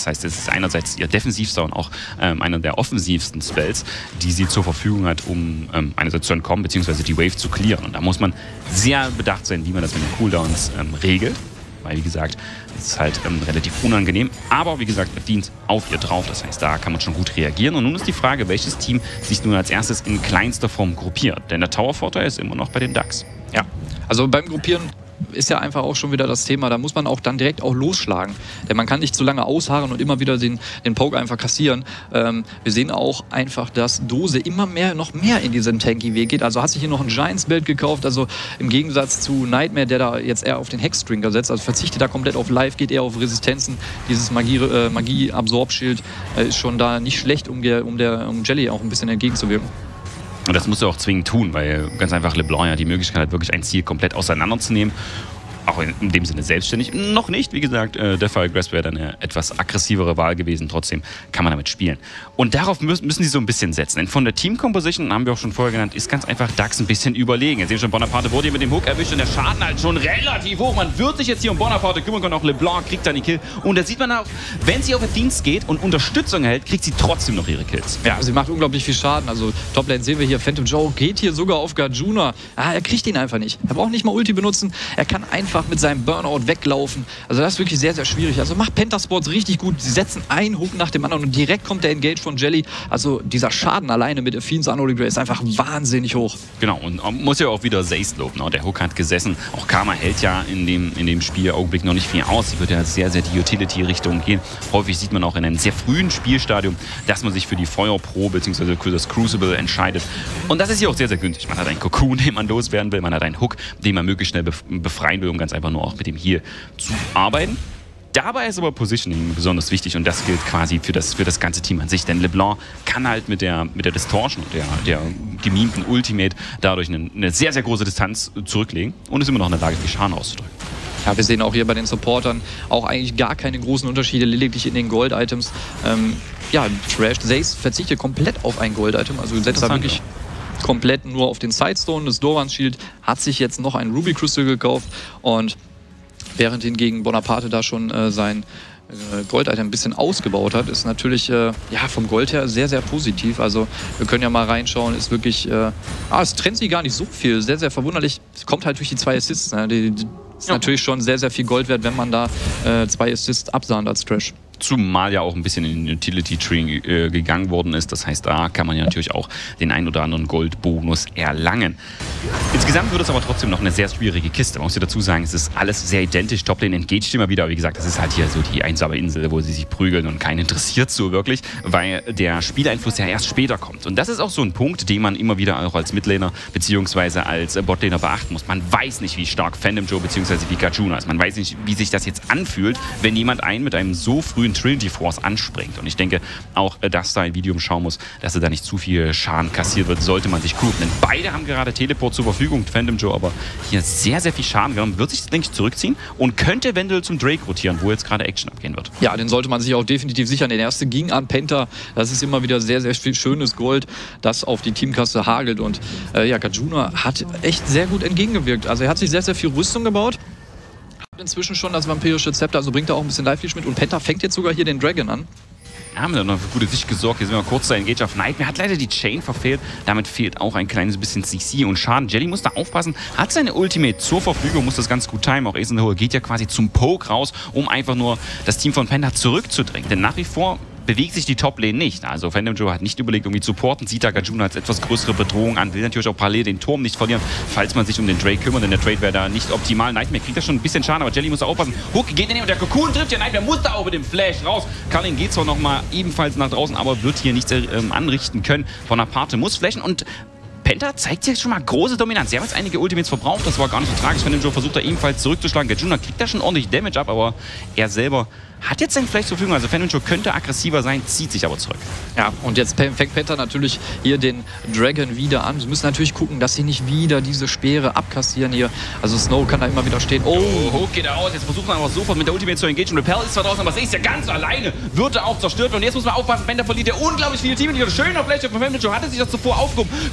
heißt, es ist einerseits ihr defensivster und auch ähm, einer der offensivsten Spells, die sie zur Verfügung hat, um ähm, einerseits zu entkommen, beziehungsweise die Wave zu clearen. Und da muss man sehr bedacht sein, wie man das mit den Cooldowns ähm, regelt. Weil, wie gesagt, es ist halt ähm, relativ unangenehm. Aber, wie gesagt, er dient auf ihr drauf. Das heißt, da kann man schon gut reagieren. Und nun ist die Frage, welches Team sich nun als erstes in kleinster Form gruppiert. Denn der Tower-Vorteil ist immer noch bei den Ducks. Ja, also beim Gruppieren ist ja einfach auch schon wieder das Thema, da muss man auch dann direkt auch losschlagen. Denn man kann nicht zu lange ausharren und immer wieder den, den Poke einfach kassieren. Ähm, wir sehen auch einfach, dass Dose immer mehr, noch mehr in diesen Tanky-Weg geht. Also hat sich hier noch ein Giants-Bild gekauft, also im Gegensatz zu Nightmare, der da jetzt eher auf den Hexstring setzt, also verzichtet da komplett auf Life, geht eher auf Resistenzen. Dieses Magie, äh, Magie-Absorb-Schild äh, ist schon da nicht schlecht, um, der, um, der, um Jelly auch ein bisschen entgegenzuwirken. Und das musst du auch zwingend tun, weil ganz einfach LeBlanc ja die Möglichkeit hat, wirklich ein Ziel komplett auseinanderzunehmen. Auch in, in dem Sinne selbstständig. Noch nicht, wie gesagt, äh, Defiant Grasp wäre dann eine etwas aggressivere Wahl gewesen. Trotzdem kann man damit spielen. Und darauf müssen, müssen sie so ein bisschen setzen. Denn von der Team-Composition, haben wir auch schon vorher genannt, ist ganz einfach Dax ein bisschen überlegen. Jetzt sehen wir schon, Bonaparte wurde hier mit dem Hook erwischt und der Schaden halt schon relativ hoch. Man wird sich jetzt hier um Bonaparte kümmern können. Auch LeBlanc kriegt dann die Kill. Und da sieht man auch, wenn sie auf den Dienst geht und Unterstützung erhält, kriegt sie trotzdem noch ihre Kills. Ja, sie macht unglaublich viel Schaden. Also Toplane sehen wir hier, Phantom Joe geht hier sogar auf Garjuna. Ah, er kriegt ihn einfach nicht. Er braucht nicht mal Ulti benutzen. Er kann einfach mit seinem Burnout weglaufen. Also das ist wirklich sehr, sehr schwierig. Also macht Pentasports richtig gut. Sie setzen einen Hook nach dem anderen und direkt kommt der Engage von Jelly. Also dieser Schaden alleine mit Fiends Unholy Grace ist einfach wahnsinnig hoch. Genau, und man muss ja auch wieder Zayce loben. Der Hook hat gesessen. Auch Karma hält ja in dem, in dem Spielaugenblick noch nicht viel aus. Sie wird ja sehr, sehr die Utility-Richtung gehen. Häufig sieht man auch in einem sehr frühen Spielstadium, dass man sich für die Feuerpro bzw. für das Crucible entscheidet. Und das ist hier auch sehr, sehr günstig. Man hat einen Cocoon, den man loswerden will. Man hat einen Hook, den man möglichst schnell befreien will, um ganz einfach nur auch mit dem hier zu arbeiten. Dabei ist aber Positioning besonders wichtig und das gilt quasi für das, für das ganze Team an sich. Denn LeBlanc kann halt mit der, mit der Distortion und der, der gemimten Ultimate dadurch eine, eine sehr, sehr große Distanz zurücklegen und ist immer noch in der Lage, viel Schaden auszudrücken. Ja, wir sehen auch hier bei den Supportern auch eigentlich gar keine großen Unterschiede, lediglich in den Gold-Items. Ähm, ja, Trash Zayce verzichtet komplett auf ein Gold-Item, also setzt da wirklich ja. komplett nur auf den Sidestone. Das Dorans Shield hat sich jetzt noch ein Ruby Crystal gekauft und während hingegen Bonaparte da schon äh, sein äh, Gold-Item ein bisschen ausgebaut hat, ist natürlich äh, ja, vom Gold her sehr, sehr positiv. Also wir können ja mal reinschauen, ist wirklich, äh, ah, es trennt sich gar nicht so viel, sehr, sehr verwunderlich. Es kommt halt durch die zwei Assists, ne? die, die ist ja. natürlich schon sehr, sehr viel Gold wert, wenn man da äh, zwei Assists absahnt als Trash. Zumal ja auch ein bisschen in den Utility-Tree äh, gegangen worden ist. Das heißt, da kann man ja natürlich auch den ein oder anderen Goldbonus erlangen. Insgesamt wird es aber trotzdem noch eine sehr schwierige Kiste. Man muss ja dazu sagen, es ist alles sehr identisch. Toplane engaged immer wieder. Aber wie gesagt, das ist halt hier so die einsame Insel, wo sie sich prügeln und keinen interessiert so wirklich, weil der Spieleinfluss ja erst später kommt. Und das ist auch so ein Punkt, den man immer wieder auch als Midlaner bzw. als Botlaner beachten muss. Man weiß nicht, wie stark Phantom Joe bzw. wie Garjuna ist. Man weiß nicht, wie sich das jetzt anfühlt, wenn jemand einen mit einem so frühen Trinity Force anspringt. Und ich denke, auch dass da ein Video schauen muss, dass er da nicht zu viel Schaden kassiert wird, sollte man sich groupen. Denn beide haben gerade Teleport zur Verfügung, Phantom Joe aber hier sehr, sehr viel Schaden genommen, wird sich, denke ich, zurückziehen und könnte eventuell zum Drake rotieren, wo jetzt gerade Action abgehen wird. Ja, den sollte man sich auch definitiv sichern. Der erste ging an Penta. Das ist immer wieder sehr, sehr viel schönes Gold, das auf die Teamkasse hagelt. Und äh, ja, Garjuna hat echt sehr gut entgegengewirkt. Also er hat sich sehr, sehr viel Rüstung gebaut. Inzwischen schon das vampirische Zepter, also bringt er auch ein bisschen Life-Leash mit. Und Penta fängt jetzt sogar hier den Dragon an. Ja, haben wir noch für gute Sicht gesorgt. Hier sind wir kurz da Engage auf Nightmare. Hat leider die Chain verfehlt. Damit fehlt auch ein kleines bisschen C C und Schaden. Jelly muss da aufpassen. Hat seine Ultimate zur Verfügung, muss das ganz gut timen. Auch Ace in the Hole geht ja quasi zum Poke raus, um einfach nur das Team von Penta zurückzudrängen. Denn nach wie vor bewegt sich die Top-Lane nicht. Also Phantom Joe hat nicht überlegt, irgendwie zu supporten, sieht da Garjuna als etwas größere Bedrohung an, will natürlich auch parallel den Turm nicht verlieren, falls man sich um den Drake kümmert, denn der Trade wäre da nicht optimal. Nightmare kriegt da schon ein bisschen Schaden, aber Jelly muss da aufpassen. Hook geht in den und der Cocoon trifft ja Nightmare, muss da auch mit dem Flash raus. Karlin geht zwar nochmal ebenfalls nach draußen, aber wird hier nichts ähm, anrichten können. Bonaparte muss flashen und Penta zeigt jetzt schon mal große Dominanz. Sie haben jetzt einige Ultimates verbraucht, das war gar nicht so tragisch. Phantom Joe versucht da ebenfalls zurückzuschlagen. Garjuna kriegt da schon ordentlich Damage ab, aber er selber hat jetzt sein Flash zur Verfügung. Also Phantom Joe könnte aggressiver sein, zieht sich aber zurück. Ja, und jetzt fängt Penta natürlich hier den Dragon wieder an. Sie müssen natürlich gucken, dass sie nicht wieder diese Speere abkassieren hier. Also Snow kann da immer wieder stehen. Oh, oh Hook geht er aus. Jetzt versucht man aber sofort mit der Ultimate zu engagieren. Repel ist zwar draußen, aber sie ist ja ganz alleine. Wird er auch zerstört. Und jetzt muss man aufpassen, Penta verliert ja unglaublich viele Teammitglieder. Schöner Flash von Phantom Joe. Hatte sich das zuvor aufgehoben. Könnte sich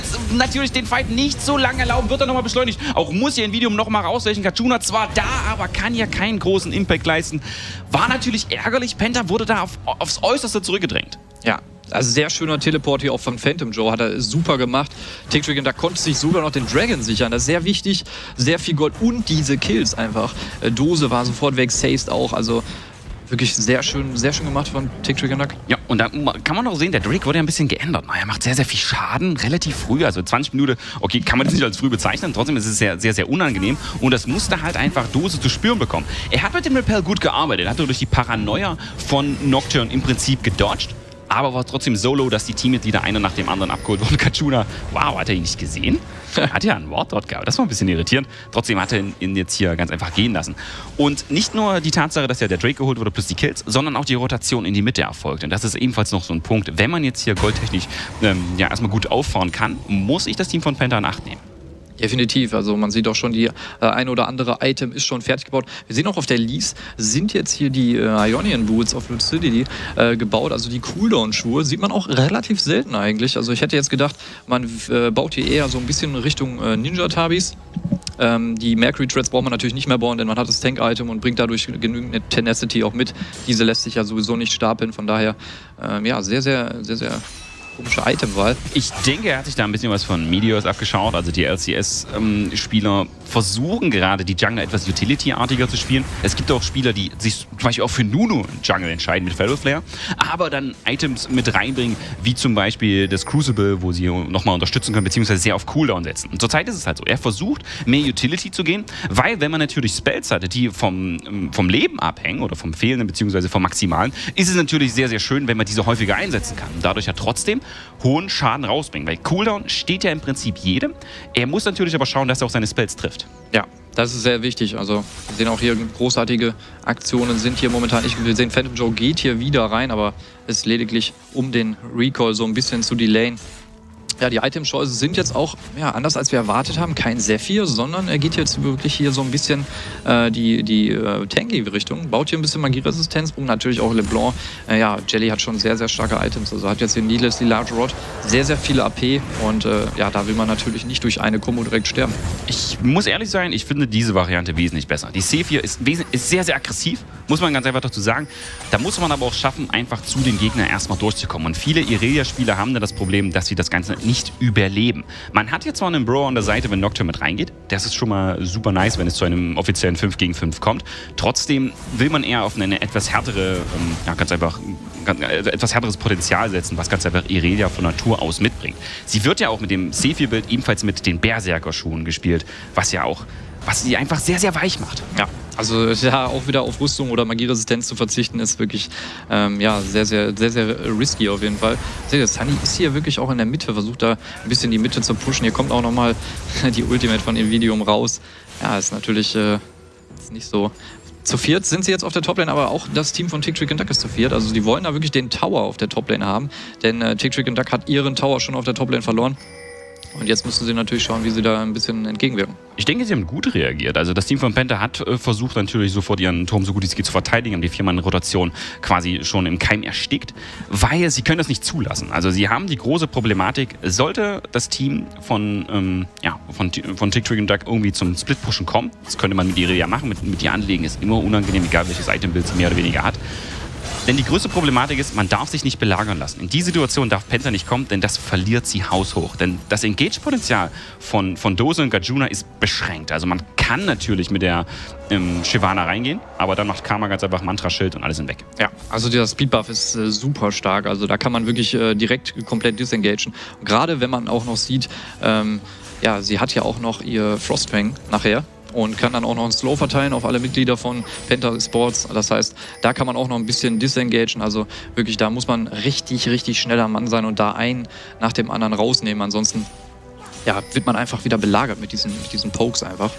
jetzt natürlich den Fight nicht so lange erlauben, wird er nochmal beschleunigt. Auch muss hier in Videum nochmal rausweichen. Kachuna zwar da, aber kann ja keinen großen Impact leisten. War natürlich ärgerlich. Penta wurde da auf, aufs Äußerste zurückgedrängt. Ja, also sehr schöner Teleport hier auch von Phantom Joe, hat er super gemacht. Tick-Trick, da konnte sich sogar noch den Dragon sichern, das ist sehr wichtig, sehr viel Gold und diese Kills einfach. Äh, Dose war sofort weg, Saced auch, also wirklich sehr schön, sehr schön gemacht von Tick-Trick and Duck. Ja, und da kann man auch sehen, der Drake wurde ja ein bisschen geändert. Er macht sehr, sehr viel Schaden, relativ früh, also zwanzig Minuten, okay, kann man das nicht als früh bezeichnen, trotzdem ist es sehr, sehr, sehr unangenehm und das musste halt einfach Dose zu spüren bekommen. Er hat mit dem Repel gut gearbeitet, er hat durch die Paranoia von Nocturne im Prinzip gedodged, aber war trotzdem solo, dass die Teammitglieder einer nach dem anderen abgeholt wurden. Kachuna, wow, hat er ihn nicht gesehen? Hat ja ein Wort dort gehabt. Das war ein bisschen irritierend. Trotzdem hat er ihn jetzt hier ganz einfach gehen lassen. Und nicht nur die Tatsache, dass ja der Drake geholt wurde plus die Kills, sondern auch die Rotation in die Mitte erfolgt. Und das ist ebenfalls noch so ein Punkt. Wenn man jetzt hier goldtechnisch ähm, ja, erstmal gut auffahren kann, muss ich das Team von Penta in Acht nehmen. Definitiv, also man sieht auch schon, die äh, ein oder andere Item ist schon fertig gebaut. Wir sehen auch auf der Lease sind jetzt hier die äh, Ionian Boots auf Lucidity äh, gebaut, also die Cooldown-Schuhe sieht man auch relativ selten eigentlich. Also ich hätte jetzt gedacht, man äh, baut hier eher so ein bisschen Richtung äh, Ninja-Tabis. Ähm, die Mercury Threads braucht man natürlich nicht mehr bauen, denn man hat das Tank-Item und bringt dadurch genügend Tenacity auch mit. Diese lässt sich ja sowieso nicht stapeln, von daher ähm, ja, sehr, sehr, sehr, sehr komische Itemwahl. Ich denke, er hat sich da ein bisschen was von Meteors abgeschaut. Also die L C S-Spieler ähm, versuchen gerade, die Jungler etwas Utility-artiger zu spielen. Es gibt auch Spieler, die sich zum Beispiel auch für Nunu Jungle entscheiden mit Feral Flare, aber dann Items mit reinbringen, wie zum Beispiel das Crucible, wo sie nochmal unterstützen können, beziehungsweise sehr auf Cooldown setzen. Und zurzeit ist es halt so. Er versucht, mehr Utility zu gehen, weil wenn man natürlich Spells hatte, die vom, vom Leben abhängen oder vom fehlenden, beziehungsweise vom maximalen, ist es natürlich sehr, sehr schön, wenn man diese häufiger einsetzen kann. Und dadurch hat trotzdem hohen Schaden rausbringen, weil Cooldown steht ja im Prinzip jedem. Er muss natürlich aber schauen, dass er auch seine Spells trifft. Ja, das ist sehr wichtig. Also wir sehen auch hier großartige Aktionen sind hier momentan. Ich, wir sehen, Phantom Joe geht hier wieder rein, aber es ist lediglich um den Recall so ein bisschen zu delayen. Ja, die Item-Choices sind jetzt auch ja, anders als wir erwartet haben. Kein Zephyr, sondern er geht jetzt wirklich hier so ein bisschen äh, die, die äh, Tanky-Richtung. Baut hier ein bisschen Magieresistenz und natürlich auch LeBlanc. Äh, ja, Jelly hat schon sehr, sehr starke Items. Also hat jetzt hier Needlessly Large Rod, sehr, sehr viele A P. Und äh, ja, da will man natürlich nicht durch eine Kombo direkt sterben. Ich muss ehrlich sein, ich finde diese Variante wesentlich besser. Die Zephyr ist, ist sehr, sehr aggressiv, muss man ganz einfach dazu sagen. Da muss man aber auch schaffen, einfach zu den Gegnern erstmal durchzukommen. Und viele Irelia-Spieler haben da das Problem, dass sie das Ganze nicht überleben. Man hat jetzt zwar einen Bro an der Seite, wenn Nocturne mit reingeht. Das ist schon mal super nice, wenn es zu einem offiziellen fünf gegen fünf kommt. Trotzdem will man eher auf eine etwas härtere, ähm, ja, ganz einfach, ganz, äh, etwas härteres Potenzial setzen, was ganz einfach Irelia von Natur aus mitbringt. Sie wird ja auch mit dem Zephyr-Bild ebenfalls mit den Berserker-Schuhen gespielt, was ja auch, was sie einfach sehr, sehr weich macht. Ja, also ja, auch wieder auf Rüstung oder Magieresistenz zu verzichten, ist wirklich ähm, ja, sehr, sehr, sehr, sehr risky auf jeden Fall. Seht ihr, Sunny ist hier wirklich auch in der Mitte, versucht da ein bisschen die Mitte zu pushen. Hier kommt auch nochmal die Ultimate von Invidium raus. Ja, ist natürlich äh, ist nicht so. Zu viert sind sie jetzt auf der Toplane, aber auch das Team von Tick-Trick and Duck ist zu viert. Also die wollen da wirklich den Tower auf der Toplane haben, denn äh, Tick-Trick and Duck hat ihren Tower schon auf der Toplane verloren. Und jetzt müssen sie natürlich schauen, wie sie da ein bisschen entgegenwirken. Ich denke, sie haben gut reagiert. Also das Team von Penta hat äh, versucht natürlich sofort ihren Turm so gut es geht zu verteidigen, haben die Viermann-Rotation quasi schon im Keim erstickt, weil sie können das nicht zulassen. Also sie haben die große Problematik, sollte das Team von, ähm, ja, von, von Tick-Trick and Duck irgendwie zum Split-Pushen kommen, das könnte man mit ihr ja machen, mit, mit ihr anlegen, ist immer unangenehm, egal welches Item-Bild sie mehr oder weniger hat. Denn die größte Problematik ist, man darf sich nicht belagern lassen. In die Situation darf Penta nicht kommen, denn das verliert sie haushoch. Denn das Engage-Potenzial von, von Dose und Kachuna ist beschränkt. Also man kann natürlich mit der ähm, Shyvana reingehen, aber dann macht Karma ganz einfach Mantra-Schild und alle sind weg. Ja, also der Speedbuff ist äh, super stark. Also da kann man wirklich äh, direkt komplett disengagen. Und gerade wenn man auch noch sieht, ähm, ja, sie hat ja auch noch ihr Frostfang nachher. Und kann dann auch noch einen Slow verteilen auf alle Mitglieder von Penta Sports. Das heißt, da kann man auch noch ein bisschen disengagen. Also wirklich, da muss man richtig, richtig schneller Mann sein und da einen nach dem anderen rausnehmen. Ansonsten ja, wird man einfach wieder belagert mit diesen, mit diesen Pokes einfach.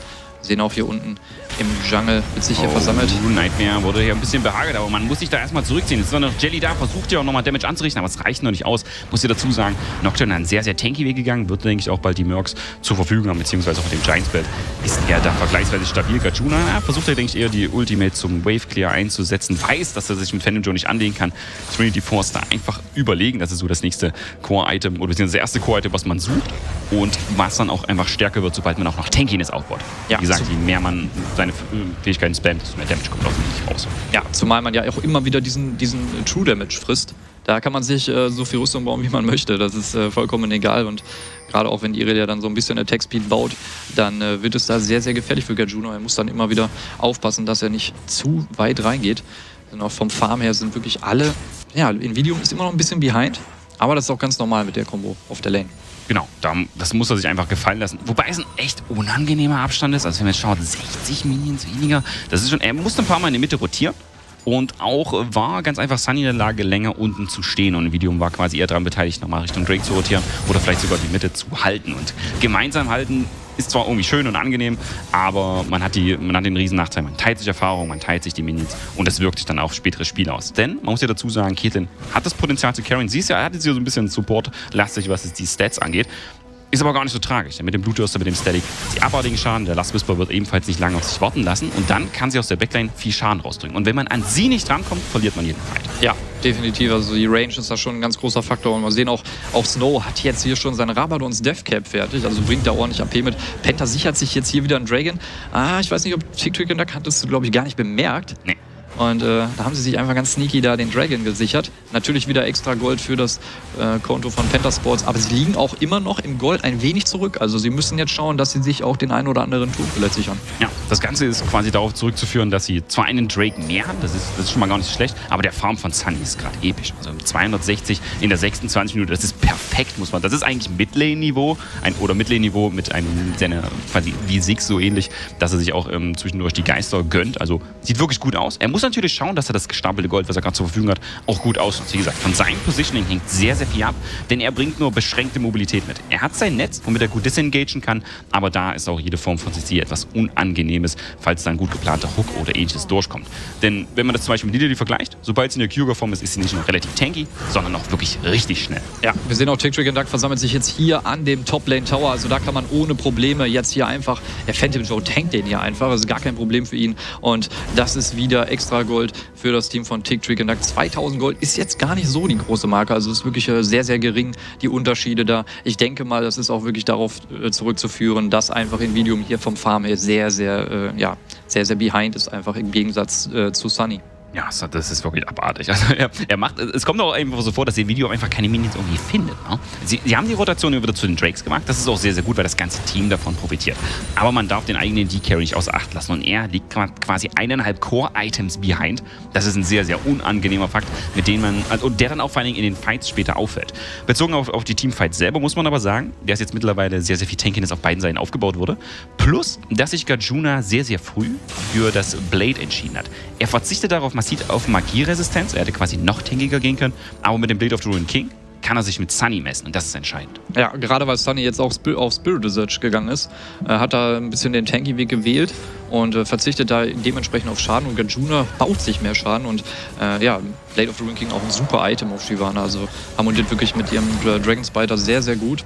Wir sehen auch hier unten im Jungle wird sich hier oh, versammelt. Nightmare wurde hier ein bisschen behagelt, aber man muss sich da erstmal zurückziehen. Jetzt ist noch Jelly da, versucht ja auch nochmal Damage anzurichten, aber es reicht noch nicht aus. Muss ich dazu sagen, Nocturne hat einen sehr, sehr tanky Weg gegangen, wird, denke ich, auch bald die Mercs zur Verfügung haben, beziehungsweise auch mit dem Giants-Belt ist er da vergleichsweise stabil. Gajuna ja, versucht er, denke ich, eher die Ultimate zum Wave Clear einzusetzen, weiß, dass er sich mit Phantom Joe nicht anlegen kann. Trinity Force da einfach überlegen, das ist so das nächste Core-Item, oder beziehungsweise das erste Core-Item, was man sucht und was dann auch einfach stärker wird, sobald man auch noch Tankiness aufbaut. Ja, wie gesagt, je mehr man seine Fähigkeiten spammt, desto mehr Damage kommt offensichtlich raus. Ja, zumal man ja auch immer wieder diesen, diesen True Damage frisst. Da kann man sich äh, so viel Rüstung bauen, wie man möchte. Das ist äh, vollkommen egal. Und gerade auch wenn Irelia dann so ein bisschen Attack Speed baut, dann äh, wird es da sehr, sehr gefährlich für Gajuna. Er muss dann immer wieder aufpassen, dass er nicht zu weit reingeht. Denn auch vom Farm her sind wirklich alle... Ja, Invidium ist immer noch ein bisschen behind. Aber das ist auch ganz normal mit der Combo auf der Lane. Genau, das muss er sich einfach gefallen lassen. Wobei es ein echt unangenehmer Abstand ist. Also wenn man jetzt schaut, sechzig Minions weniger. Das ist schon, er musste ein paar Mal in die Mitte rotieren. Und auch war ganz einfach Sunny in der Lage, länger unten zu stehen. Und Invidium war quasi eher daran beteiligt, nochmal Richtung Drake zu rotieren oder vielleicht sogar die Mitte zu halten. Und gemeinsam halten ist zwar irgendwie schön und angenehm, aber man hat, die, man hat den riesen Nachteil. Man teilt sich Erfahrung, man teilt sich die Minions und das wirkt sich dann auf spätere Spiele aus. Denn, man muss ja dazu sagen, Caitlyn hat das Potenzial zu carryen. Sie ist ja, er hat jetzt hier so ein bisschen Support-lastig, was es die Stats angeht. Ist aber gar nicht so tragisch. Mit dem Blutdurster, mit dem Static, die abartigen Schaden. Der Last Whisper wird ebenfalls nicht lange auf sich warten lassen. Und dann kann sie aus der Backline viel Schaden rausdrücken. Und wenn man an sie nicht rankommt, verliert man jeden Fight. Ja, definitiv. Also die Range ist da schon ein ganz großer Faktor. Und wir sehen auch, auch Snow hat jetzt hier schon seine Rabadons Deathcap fertig. Also bringt da ordentlich A P mit. Penta sichert sich jetzt hier wieder einen Dragon. Ah, ich weiß nicht, ob Tick Trick Duck hat das, glaube ich, gar nicht bemerkt. Nee. Und äh, da haben sie sich einfach ganz sneaky da den Dragon gesichert. Natürlich wieder extra Gold für das äh, Konto von Pentasports, aber sie liegen auch immer noch im Gold ein wenig zurück. Also sie müssen jetzt schauen, dass sie sich auch den einen oder anderen Turmfillet sichern. Ja, das Ganze ist quasi darauf zurückzuführen, dass sie zwar einen Drake mehr haben, das ist, das ist schon mal gar nicht so schlecht, aber der Farm von Sunny ist gerade episch. Also zweihundertsechzig in der sechsundzwanzig Minute, das ist perfekt, muss man. Das ist eigentlich Midlane-Niveau ein, oder Midlane-Niveau mit einem seiner quasi wie Six so ähnlich, dass er sich auch ähm, zwischendurch die Geister gönnt. Also sieht wirklich gut aus. Er muss natürlich schauen, dass er das gestapelte Gold, was er gerade zur Verfügung hat, auch gut ausnutzt. Wie gesagt, von seinem Positioning hängt sehr, sehr viel ab, denn er bringt nur beschränkte Mobilität mit. Er hat sein Netz, womit er gut disengagen kann, aber da ist auch jede Form von C C etwas Unangenehmes, falls da ein gut geplanter Hook oder ähnliches durchkommt. Denn wenn man das zum Beispiel mit Nidalee vergleicht, sobald sie in der Kyogre-Form ist, ist sie nicht nur relativ tanky, sondern auch wirklich richtig schnell. Ja, wir sehen auch, Tick Trick Duck versammelt sich jetzt hier an dem Top-Lane-Tower, also da kann man ohne Probleme jetzt hier einfach, der Phantom Joe tankt den hier einfach, das ist gar kein Problem für ihn und das ist wieder extra Gold für das Team von Tick Trick Duck. zweitausend Gold ist jetzt gar nicht so die große Marke, also ist wirklich sehr, sehr gering, die Unterschiede da. Ich denke mal, das ist auch wirklich darauf äh, zurückzuführen, dass einfach Invidium hier vom Farm her sehr, sehr, äh, ja, sehr, sehr behind ist, einfach im Gegensatz äh, zu Sunny. Ja, das ist wirklich abartig. Also er, er macht, es kommt auch einfach so vor, dass Invidium einfach keine Minions irgendwie findet. Ne? Sie, sie haben die Rotation wieder zu den Drakes gemacht. Das ist auch sehr, sehr gut, weil das ganze Team davon profitiert. Aber man darf den eigenen D-Carry nicht außer Acht lassen. Und er liegt quasi eineinhalb Core-Items behind. Das ist ein sehr, sehr unangenehmer Fakt, mit dem man, also, und der dann auch vor allen Dingen in den Fights später auffällt. Bezogen auf, auf die Teamfights selber muss man aber sagen, dass jetzt mittlerweile sehr, sehr viel Tankiness auf beiden Seiten aufgebaut wurde. Plus, dass sich Gajuna sehr, sehr früh für das Blade entschieden hat. Er verzichtet darauf massiv auf Magieresistenz. Er hätte quasi noch tankiger gehen können. Aber mit dem Blade of the Ruined King kann er sich mit Sunny messen. Und das ist entscheidend. Ja, gerade weil Sunny jetzt auch auf Spirit Research gegangen ist, äh, hat er ein bisschen den Tanky-Weg gewählt und äh, verzichtet da dementsprechend auf Schaden. Und Gajuna baut sich mehr Schaden. Und äh, ja, Blade of the Ruined King auch ein super Item auf Shyvana. Also harmoniert wirklich mit ihrem äh, Dragon Spider sehr, sehr gut.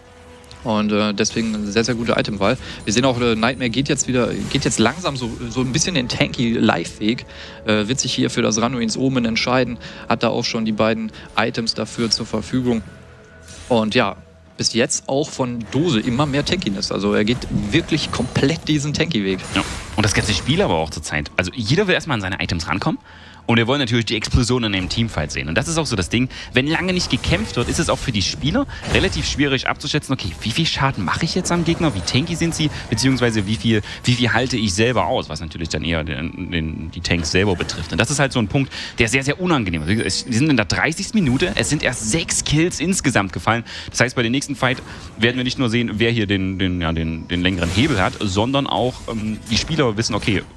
Und äh, deswegen eine sehr, sehr gute Itemwahl. Wir sehen auch, äh, Nightmare geht jetzt wieder, geht jetzt langsam so, so ein bisschen den tanky Live-Weg. Äh, wird sich hier für das Randuin's Omen entscheiden. Hat da auch schon die beiden Items dafür zur Verfügung. Und ja, bis jetzt auch von Dose immer mehr Tankiness. Also er geht wirklich komplett diesen Tanky-Weg. Ja. Und das ganze Spiel aber auch zur Zeit. Also jeder will erstmal an seine Items rankommen. Und wir wollen natürlich die Explosion in einem Teamfight sehen. Und das ist auch so das Ding, wenn lange nicht gekämpft wird, ist es auch für die Spieler relativ schwierig abzuschätzen, okay, wie viel Schaden mache ich jetzt am Gegner, wie tanky sind sie, beziehungsweise wie viel, wie viel halte ich selber aus, was natürlich dann eher den, den, die Tanks selber betrifft. Und das ist halt so ein Punkt, der sehr, sehr unangenehm ist. Wir sind in der dreißigsten Minute, es sind erst sechs Kills insgesamt gefallen. Das heißt, bei dem nächsten Fight werden wir nicht nur sehen, wer hier den, den, ja, den, den längeren Hebel hat, sondern auch ähm, die Spieler wissen, okay,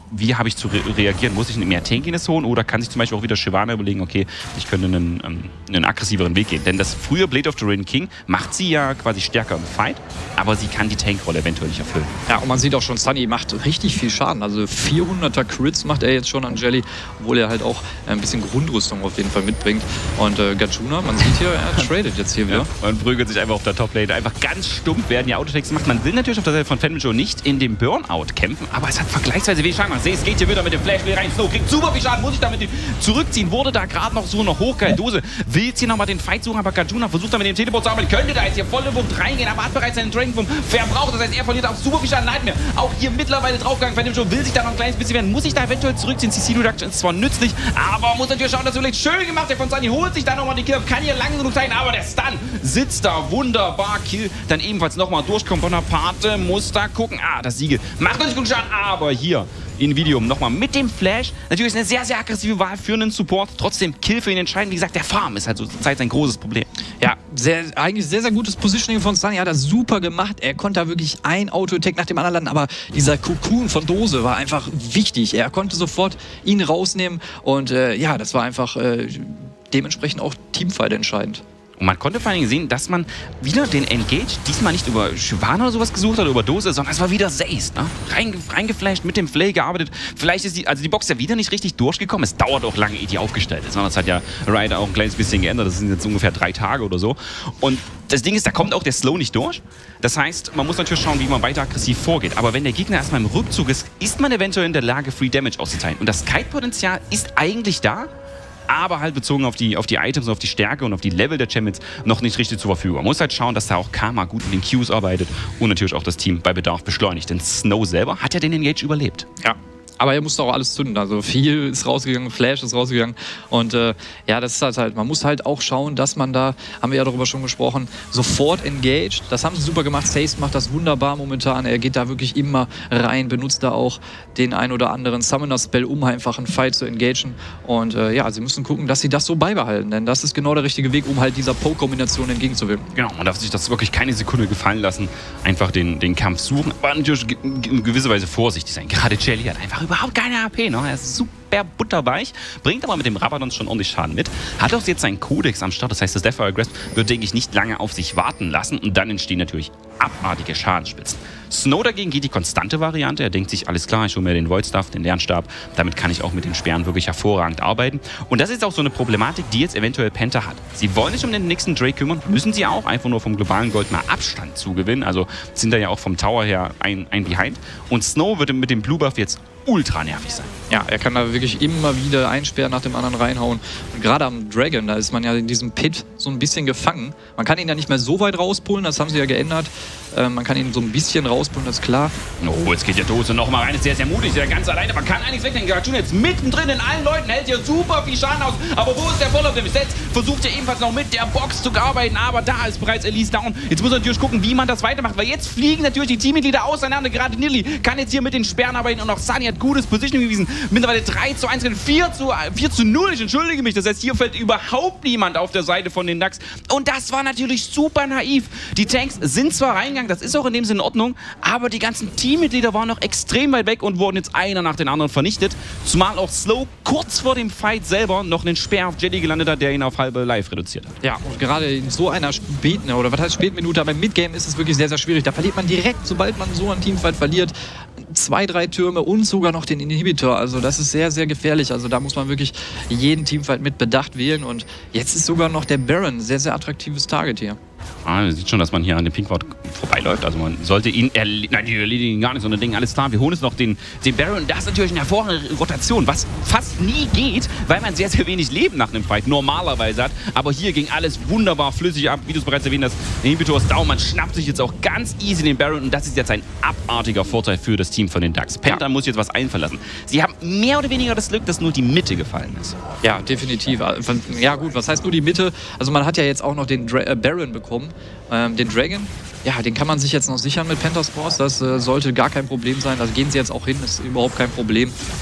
wie habe ich zu re reagieren? Muss ich mehr Tankiness holen oder kann sich zum Beispiel auch wieder Shyvana überlegen, okay, ich könnte einen, ähm, einen aggressiveren Weg gehen. Denn das frühe Blade of the Rain King macht sie ja quasi stärker im Fight, aber sie kann die Tankrolle eventuell nicht erfüllen. Ja, und man sieht auch schon, Sunny macht richtig viel Schaden. Also vierhunderter Crits macht er jetzt schon an Jelly, obwohl er halt auch ein bisschen Grundrüstung auf jeden Fall mitbringt. Und äh, Gajuna, man sieht hier, er tradet jetzt hier wieder. Ja, man prügelt sich einfach auf der Top-Lane. Einfach ganz stumpf werden die Autotakes gemacht. Man will natürlich auf der Seite von Fenrir nicht in dem Burnout kämpfen, aber es hat vergleichsweise wenig Schaden. Man sieht, es geht hier wieder mit dem Flash rein. Snow kriegt super viel Schaden, muss ich damit zurückziehen. Wurde da gerade noch so noch hochgeil. Dose will jetzt hier nochmal den Fight suchen, aber Gajuna versucht da mit dem Teleport zu arbeiten. Könnte da jetzt hier volle Wucht reingehen, aber hat bereits seinen Dragon verbraucht. Das heißt, er verliert auch super viel Schaden. Nightmare auch hier mittlerweile draufgegangen. Fenrir will sich da noch ein kleines bisschen werden. Muss sich da eventuell zurückziehen. C C Reduction ist zwar nützlich, aber muss natürlich schauen, dass er vielleicht schön gemacht. Der von Sunny holt sich da nochmal die Kill. Kann hier lange genug sein, aber der Stun sitzt da wunderbar. Kill dann ebenfalls nochmal durchkommt. Bonaparte muss da gucken. Ah, das Siegel macht nicht gut Schaden, aber hier Invidium nochmal mit dem Flash. Natürlich ist eine sehr, sehr aggressive Wahl für einen Support. Trotzdem Kill für ihn entscheidend. Wie gesagt, der Farm ist halt so zur Zeit sein großes Problem. Ja, sehr, eigentlich sehr, sehr gutes Positioning von Sunny. Hat er super gemacht. Er konnte da wirklich ein Auto-Attack nach dem anderen landen. Aber dieser Cocoon von Dose war einfach wichtig. Er konnte sofort ihn rausnehmen. Und äh, ja, das war einfach äh, dementsprechend auch Teamfight entscheidend. Und man konnte vor allen Dingen sehen, dass man wieder den Engage diesmal nicht über Shyvana oder sowas gesucht hat, oder über Dose, sondern es war wieder Zayce, ne? Rein, reingeflasht, mit dem Flay gearbeitet. Vielleicht ist die, also die Box ja wieder nicht richtig durchgekommen. Es dauert auch lange, ehe die aufgestellt ist. Das hat ja Riot auch ein kleines bisschen geändert. Das sind jetzt ungefähr drei Tage oder so. Und das Ding ist, da kommt auch der Slow nicht durch. Das heißt, man muss natürlich schauen, wie man weiter aggressiv vorgeht. Aber wenn der Gegner erstmal im Rückzug ist, ist man eventuell in der Lage, Free Damage auszuteilen. Und das Kite-Potenzial ist eigentlich da, aber halt bezogen auf die, auf die Items und auf die Stärke und auf die Level der Champions noch nicht richtig zur Verfügung. Man muss halt schauen, dass da auch Karma gut mit den Qs arbeitet und natürlich auch das Team bei Bedarf beschleunigt. Denn Snow selber hat ja den Engage überlebt. Ja. Aber er musste auch alles zünden. Also viel ist rausgegangen, Flash ist rausgegangen. Und äh, ja, das ist halt halt, man muss halt auch schauen, dass man da, haben wir ja darüber schon gesprochen, sofort engaged. Das haben sie super gemacht. Zayce macht das wunderbar momentan. Er geht da wirklich immer rein, benutzt da auch den ein oder anderen Summoner-Spell, um einfach einen Fight zu engagen. Und äh, ja, sie müssen gucken, dass sie das so beibehalten. Denn das ist genau der richtige Weg, um halt dieser Poke-Kombination entgegenzuwirken. Genau, man darf sich das wirklich keine Sekunde gefallen lassen. Einfach den, den Kampf suchen, aber natürlich in gewisser Weise vorsichtig sein. Gerade Jelly hat einfach überhaupt keine A P, ne? Er ist super butterweich, bringt aber mit dem Rabadon schon ordentlich Schaden mit. Hat auch jetzt seinen Kodex am Start, das heißt, das Deathfire Grasp wird, denke ich, nicht lange auf sich warten lassen und dann entstehen natürlich abartige Schadensspitzen. Snow dagegen geht die konstante Variante. Er denkt sich, alles klar, ich hole mir den Void Staff, den Lernstab. Damit kann ich auch mit den Sperren wirklich hervorragend arbeiten. Und das ist auch so eine Problematik, die jetzt eventuell Penta hat. Sie wollen sich um den nächsten Drake kümmern, müssen sie auch, einfach nur vom globalen Gold mal Abstand zugewinnen. Also sind da ja auch vom Tower her ein, ein Behind. Und Snow wird mit dem Blue Buff jetzt ultra nervig sein. Ja, er kann da wirklich immer wieder ein Speer nach dem anderen reinhauen. Und gerade am Dragon, da ist man ja in diesem Pit so ein bisschen gefangen. Man kann ihn ja nicht mehr so weit rauspullen, das haben sie ja geändert. Äh, man kann ihn so ein bisschen rauspullen, das ist klar. Oh, jetzt geht der Dose noch mal rein, ist sehr, sehr mutig, ist ja ganz alleine, man kann eigentlich wegdenken. Gajuna jetzt mittendrin in allen Leuten, hält hier super viel Schaden aus. Aber wo ist der Follow-up? Jetzt versucht er ebenfalls noch mit der Box zu arbeiten, aber da ist bereits Elise down. Jetzt muss er natürlich gucken, wie man das weitermacht, weil jetzt fliegen natürlich die Teammitglieder auseinander. Gerade Nilly kann jetzt hier mit den Sperren arbeiten und auch Sunny hat gutes Positioning gewiesen. Mittlerweile drei zu eins, vier zu null, ich entschuldige mich. Das heißt, hier fällt überhaupt niemand auf der Seite von den Ducks. Und das war natürlich super naiv. Die Tanks sind zwar reingegangen, das ist auch in dem Sinne in Ordnung, aber die ganzen Teammitglieder waren noch extrem weit weg und wurden jetzt einer nach den anderen vernichtet. Zumal auch Slow kurz vor dem Fight selber noch einen Speer auf Jelly gelandet hat, der ihn auf halbe Life reduziert hat. Ja, und gerade in so einer späten, oder was heißt Spätminute, aber im Midgame ist es wirklich sehr, sehr schwierig. Da verliert man direkt, sobald man so einen Teamfight verliert, zwei, drei Türme und sogar noch den Inhibitor. Also das ist sehr, sehr gefährlich. Also da muss man wirklich jeden Teamfight mit Bedacht wählen. Und jetzt ist sogar noch der Baron sehr, sehr attraktives Target hier. Ah, man sieht schon, dass man hier an dem Pinkwort vorbeiläuft. Also man sollte ihn erledigen. Nein, die erledigen ihn gar nicht, sondern denken, alles klar, wir holen uns noch den, den Baron. Das ist natürlich eine hervorragende Rotation, was fast nie geht, weil man sehr, sehr wenig Leben nach einem Fight normalerweise hat. Aber hier ging alles wunderbar flüssig ab, wie du es bereits erwähnt hast. Der Inhibitor ist down, man schnappt sich jetzt auch ganz easy den Baron. Und das ist jetzt ein abartiger Vorteil für das Team von den Ducks. Penta ja. muss jetzt was einverlassen. Sie haben mehr oder weniger das Glück, dass nur die Mitte gefallen ist. Ja, definitiv. Ja gut, was heißt nur die Mitte? Also man hat ja jetzt auch noch den Dra- äh, Baron bekommen. Ähm, den Dragon, ja, den kann man sich jetzt noch sichern mit Pentasports. Das äh, sollte gar kein Problem sein. Also gehen sie jetzt auch hin, ist überhaupt kein Problem.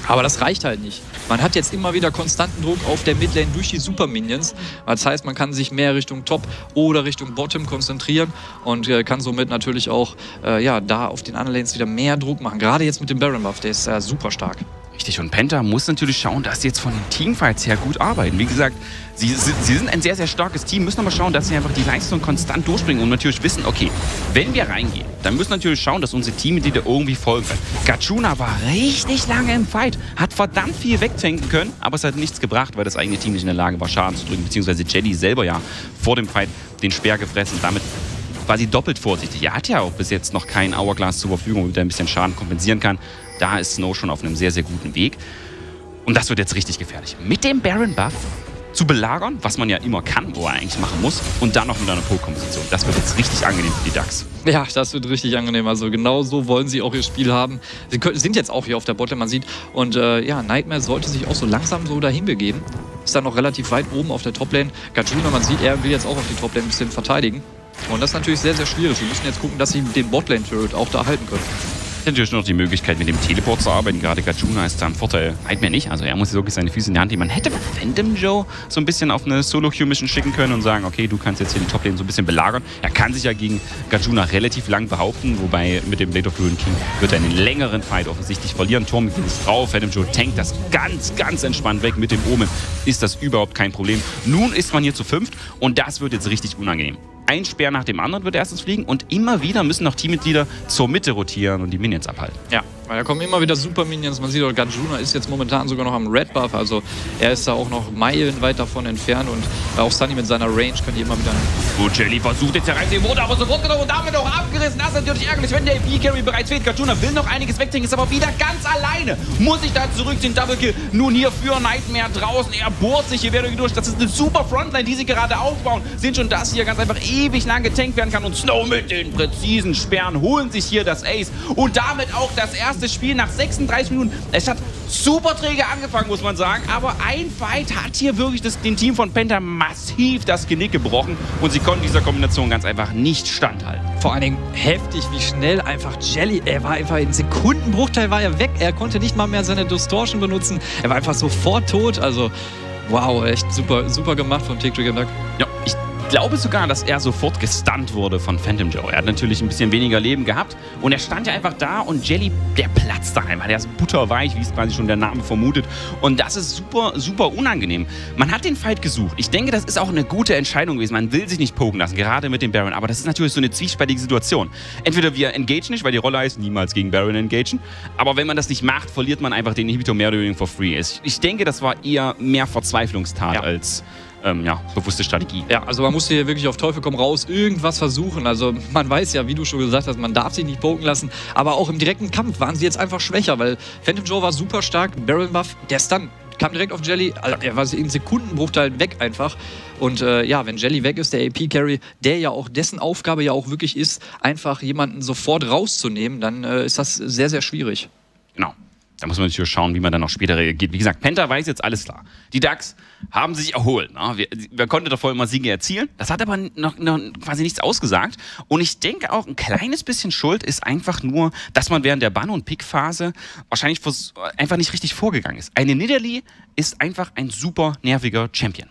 Aber das reicht halt nicht. Man hat jetzt immer wieder konstanten Druck auf der Midlane durch die Super-Minions. Das heißt, man kann sich mehr Richtung Top oder Richtung Bottom konzentrieren und äh, kann somit natürlich auch äh, ja, da auf den anderen Lanes wieder mehr Druck machen. Gerade jetzt mit dem Baron-Buff, der ist äh, super stark. Richtig, und Penta muss natürlich schauen, dass sie jetzt von den Teamfights her gut arbeiten. Wie gesagt, sie, sie, sie sind ein sehr, sehr starkes Team, müssen aber schauen, dass sie einfach die Leistung konstant durchbringen und natürlich wissen, okay, wenn wir reingehen, dann müssen wir natürlich schauen, dass unsere Teammitglieder irgendwie folgen können. Gachuna war richtig lange im Fight, hat verdammt viel wegtanken können, aber es hat nichts gebracht, weil das eigene Team nicht in der Lage war, Schaden zu drücken, beziehungsweise Jelly selber ja vor dem Fight den Speer gefressen, damit war sie doppelt vorsichtig. Er hat ja auch bis jetzt noch kein Hourglass zur Verfügung, womit er ein bisschen Schaden kompensieren kann. Da ist Snow schon auf einem sehr, sehr guten Weg. Und das wird jetzt richtig gefährlich. Mit dem Baron-Buff zu belagern, was man ja immer kann, wo er eigentlich machen muss, und dann noch mit einer Pole-Komposition. Das wird jetzt richtig angenehm für die Ducks. Ja, das wird richtig angenehm. Also genau so wollen sie auch ihr Spiel haben. Sie können, sind jetzt auch hier auf der Botlane, man sieht. Und äh, ja, Nightmare sollte sich auch so langsam so dahin begeben. Ist dann noch relativ weit oben auf der Toplane. Gachuna, man sieht, er will jetzt auch auf die Toplane ein bisschen verteidigen. Und das ist natürlich sehr, sehr schwierig. Sie müssen jetzt gucken, dass sie den Botlane-Turret auch da halten können. Natürlich noch die Möglichkeit, mit dem Teleport zu arbeiten. Gerade Gachuna ist da im Vorteil. Nightmare nicht. Also er muss wirklich seine Füße in die Hand nehmen. Man hätte Phantom Joe so ein bisschen auf eine Solo-Q-Mission schicken können und sagen, okay, du kannst jetzt hier die Toplane so ein bisschen belagern. Er kann sich ja gegen Gachuna relativ lang behaupten, wobei mit dem Blade of Ruin King wird er einen längeren Fight offensichtlich verlieren. Turm ist drauf, Phantom Joe tankt das ganz, ganz entspannt weg. Mit dem Omen ist das überhaupt kein Problem. Nun ist man hier zu fünft und das wird jetzt richtig unangenehm. Ein Speer nach dem anderen wird erstens fliegen und immer wieder müssen noch Teammitglieder zur Mitte rotieren und die Minions abhalten. Ja, weil da kommen immer wieder Super-Minions. Man sieht auch, Gachuna ist jetzt momentan sogar noch am Red-Buff. Also er ist da auch noch meilenweit davon entfernt und auch Sunny mit seiner Range kann die immer wieder... Gut, Jelly versucht jetzt hereinzunehmen, wurde aber sofort genommen und damit auch abgerissen. Das ist natürlich ärgerlich, wenn der A P-Carry bereits fehlt. Gachuna will noch einiges wegtrinken, ist aber wieder ganz alleine. Muss sich da zurückziehen, Double-Kill. Nun hier für Nightmare draußen. Er bohrt sich hier wieder durch. Das ist eine super Frontline, die sie gerade aufbauen. Sehen schon, dass hier ganz einfach ewig lang getankt werden kann und Snow mit den präzisen Sperren holen sich hier das Ace und damit auch das erste Spiel nach sechsunddreißig Minuten. Es hat super träge angefangen, muss man sagen, aber ein Fight hat hier wirklich das, dem Team von Penta massiv das Genick gebrochen und sie konnten dieser Kombination ganz einfach nicht standhalten. Vor allen Dingen heftig, wie schnell einfach Jelly, er war einfach in Sekundenbruchteil war er weg, er konnte nicht mal mehr seine Distortion benutzen, er war einfach sofort tot, also wow, echt super, super gemacht von Tick Trick Duck. Ja, ich Ich glaube sogar, dass er sofort gestunt wurde von Phantom Joe. Er hat natürlich ein bisschen weniger Leben gehabt und er stand ja einfach da und Jelly, der platzt da einfach. Der ist butterweich, wie es quasi schon der Name vermutet. Und das ist super, super unangenehm. Man hat den Fight gesucht. Ich denke, das ist auch eine gute Entscheidung gewesen. Man will sich nicht poken lassen, gerade mit dem Baron. Aber das ist natürlich so eine zwiespältige Situation. Entweder wir engagen nicht, weil die Rolle heißt, niemals gegen Baron engagen. Aber wenn man das nicht macht, verliert man einfach den Inhibitor mehr oder weniger for free. Ich denke, das war eher mehr Verzweiflungstat ja. als... Ähm, ja, bewusste Strategie. Ja, also man musste hier wirklich auf Teufel komm raus irgendwas versuchen. Also man weiß ja, wie du schon gesagt hast, man darf sich nicht poken lassen. Aber auch im direkten Kampf waren sie jetzt einfach schwächer, weil Phantom Joe war super stark, Baron Buff, der Stun kam direkt auf Jelly, also er war in Sekundenbruchteil weg einfach. Und äh, ja, wenn Jelly weg ist, der A P-Carry, der ja auch, dessen Aufgabe ja auch wirklich ist, einfach jemanden sofort rauszunehmen, dann äh, ist das sehr, sehr schwierig. Genau. Da muss man natürlich schauen, wie man dann noch später reagiert. Wie gesagt, Penta weiß jetzt alles klar. Die Ducks haben sich erholt. Ne? Wir, wir konnten davor immer Siege erzielen. Das hat aber noch, noch quasi nichts ausgesagt. Und ich denke auch, ein kleines bisschen Schuld ist einfach nur, dass man während der Bann- und Pick-Phase wahrscheinlich einfach nicht richtig vorgegangen ist. Eine Nidalee ist einfach ein super nerviger Champion.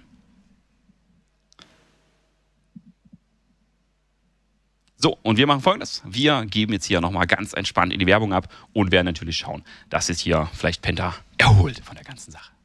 So, und wir machen Folgendes. Wir geben jetzt hier nochmal ganz entspannt in die Werbung ab und werden natürlich schauen, dass es hier vielleicht Penta erholt von der ganzen Sache.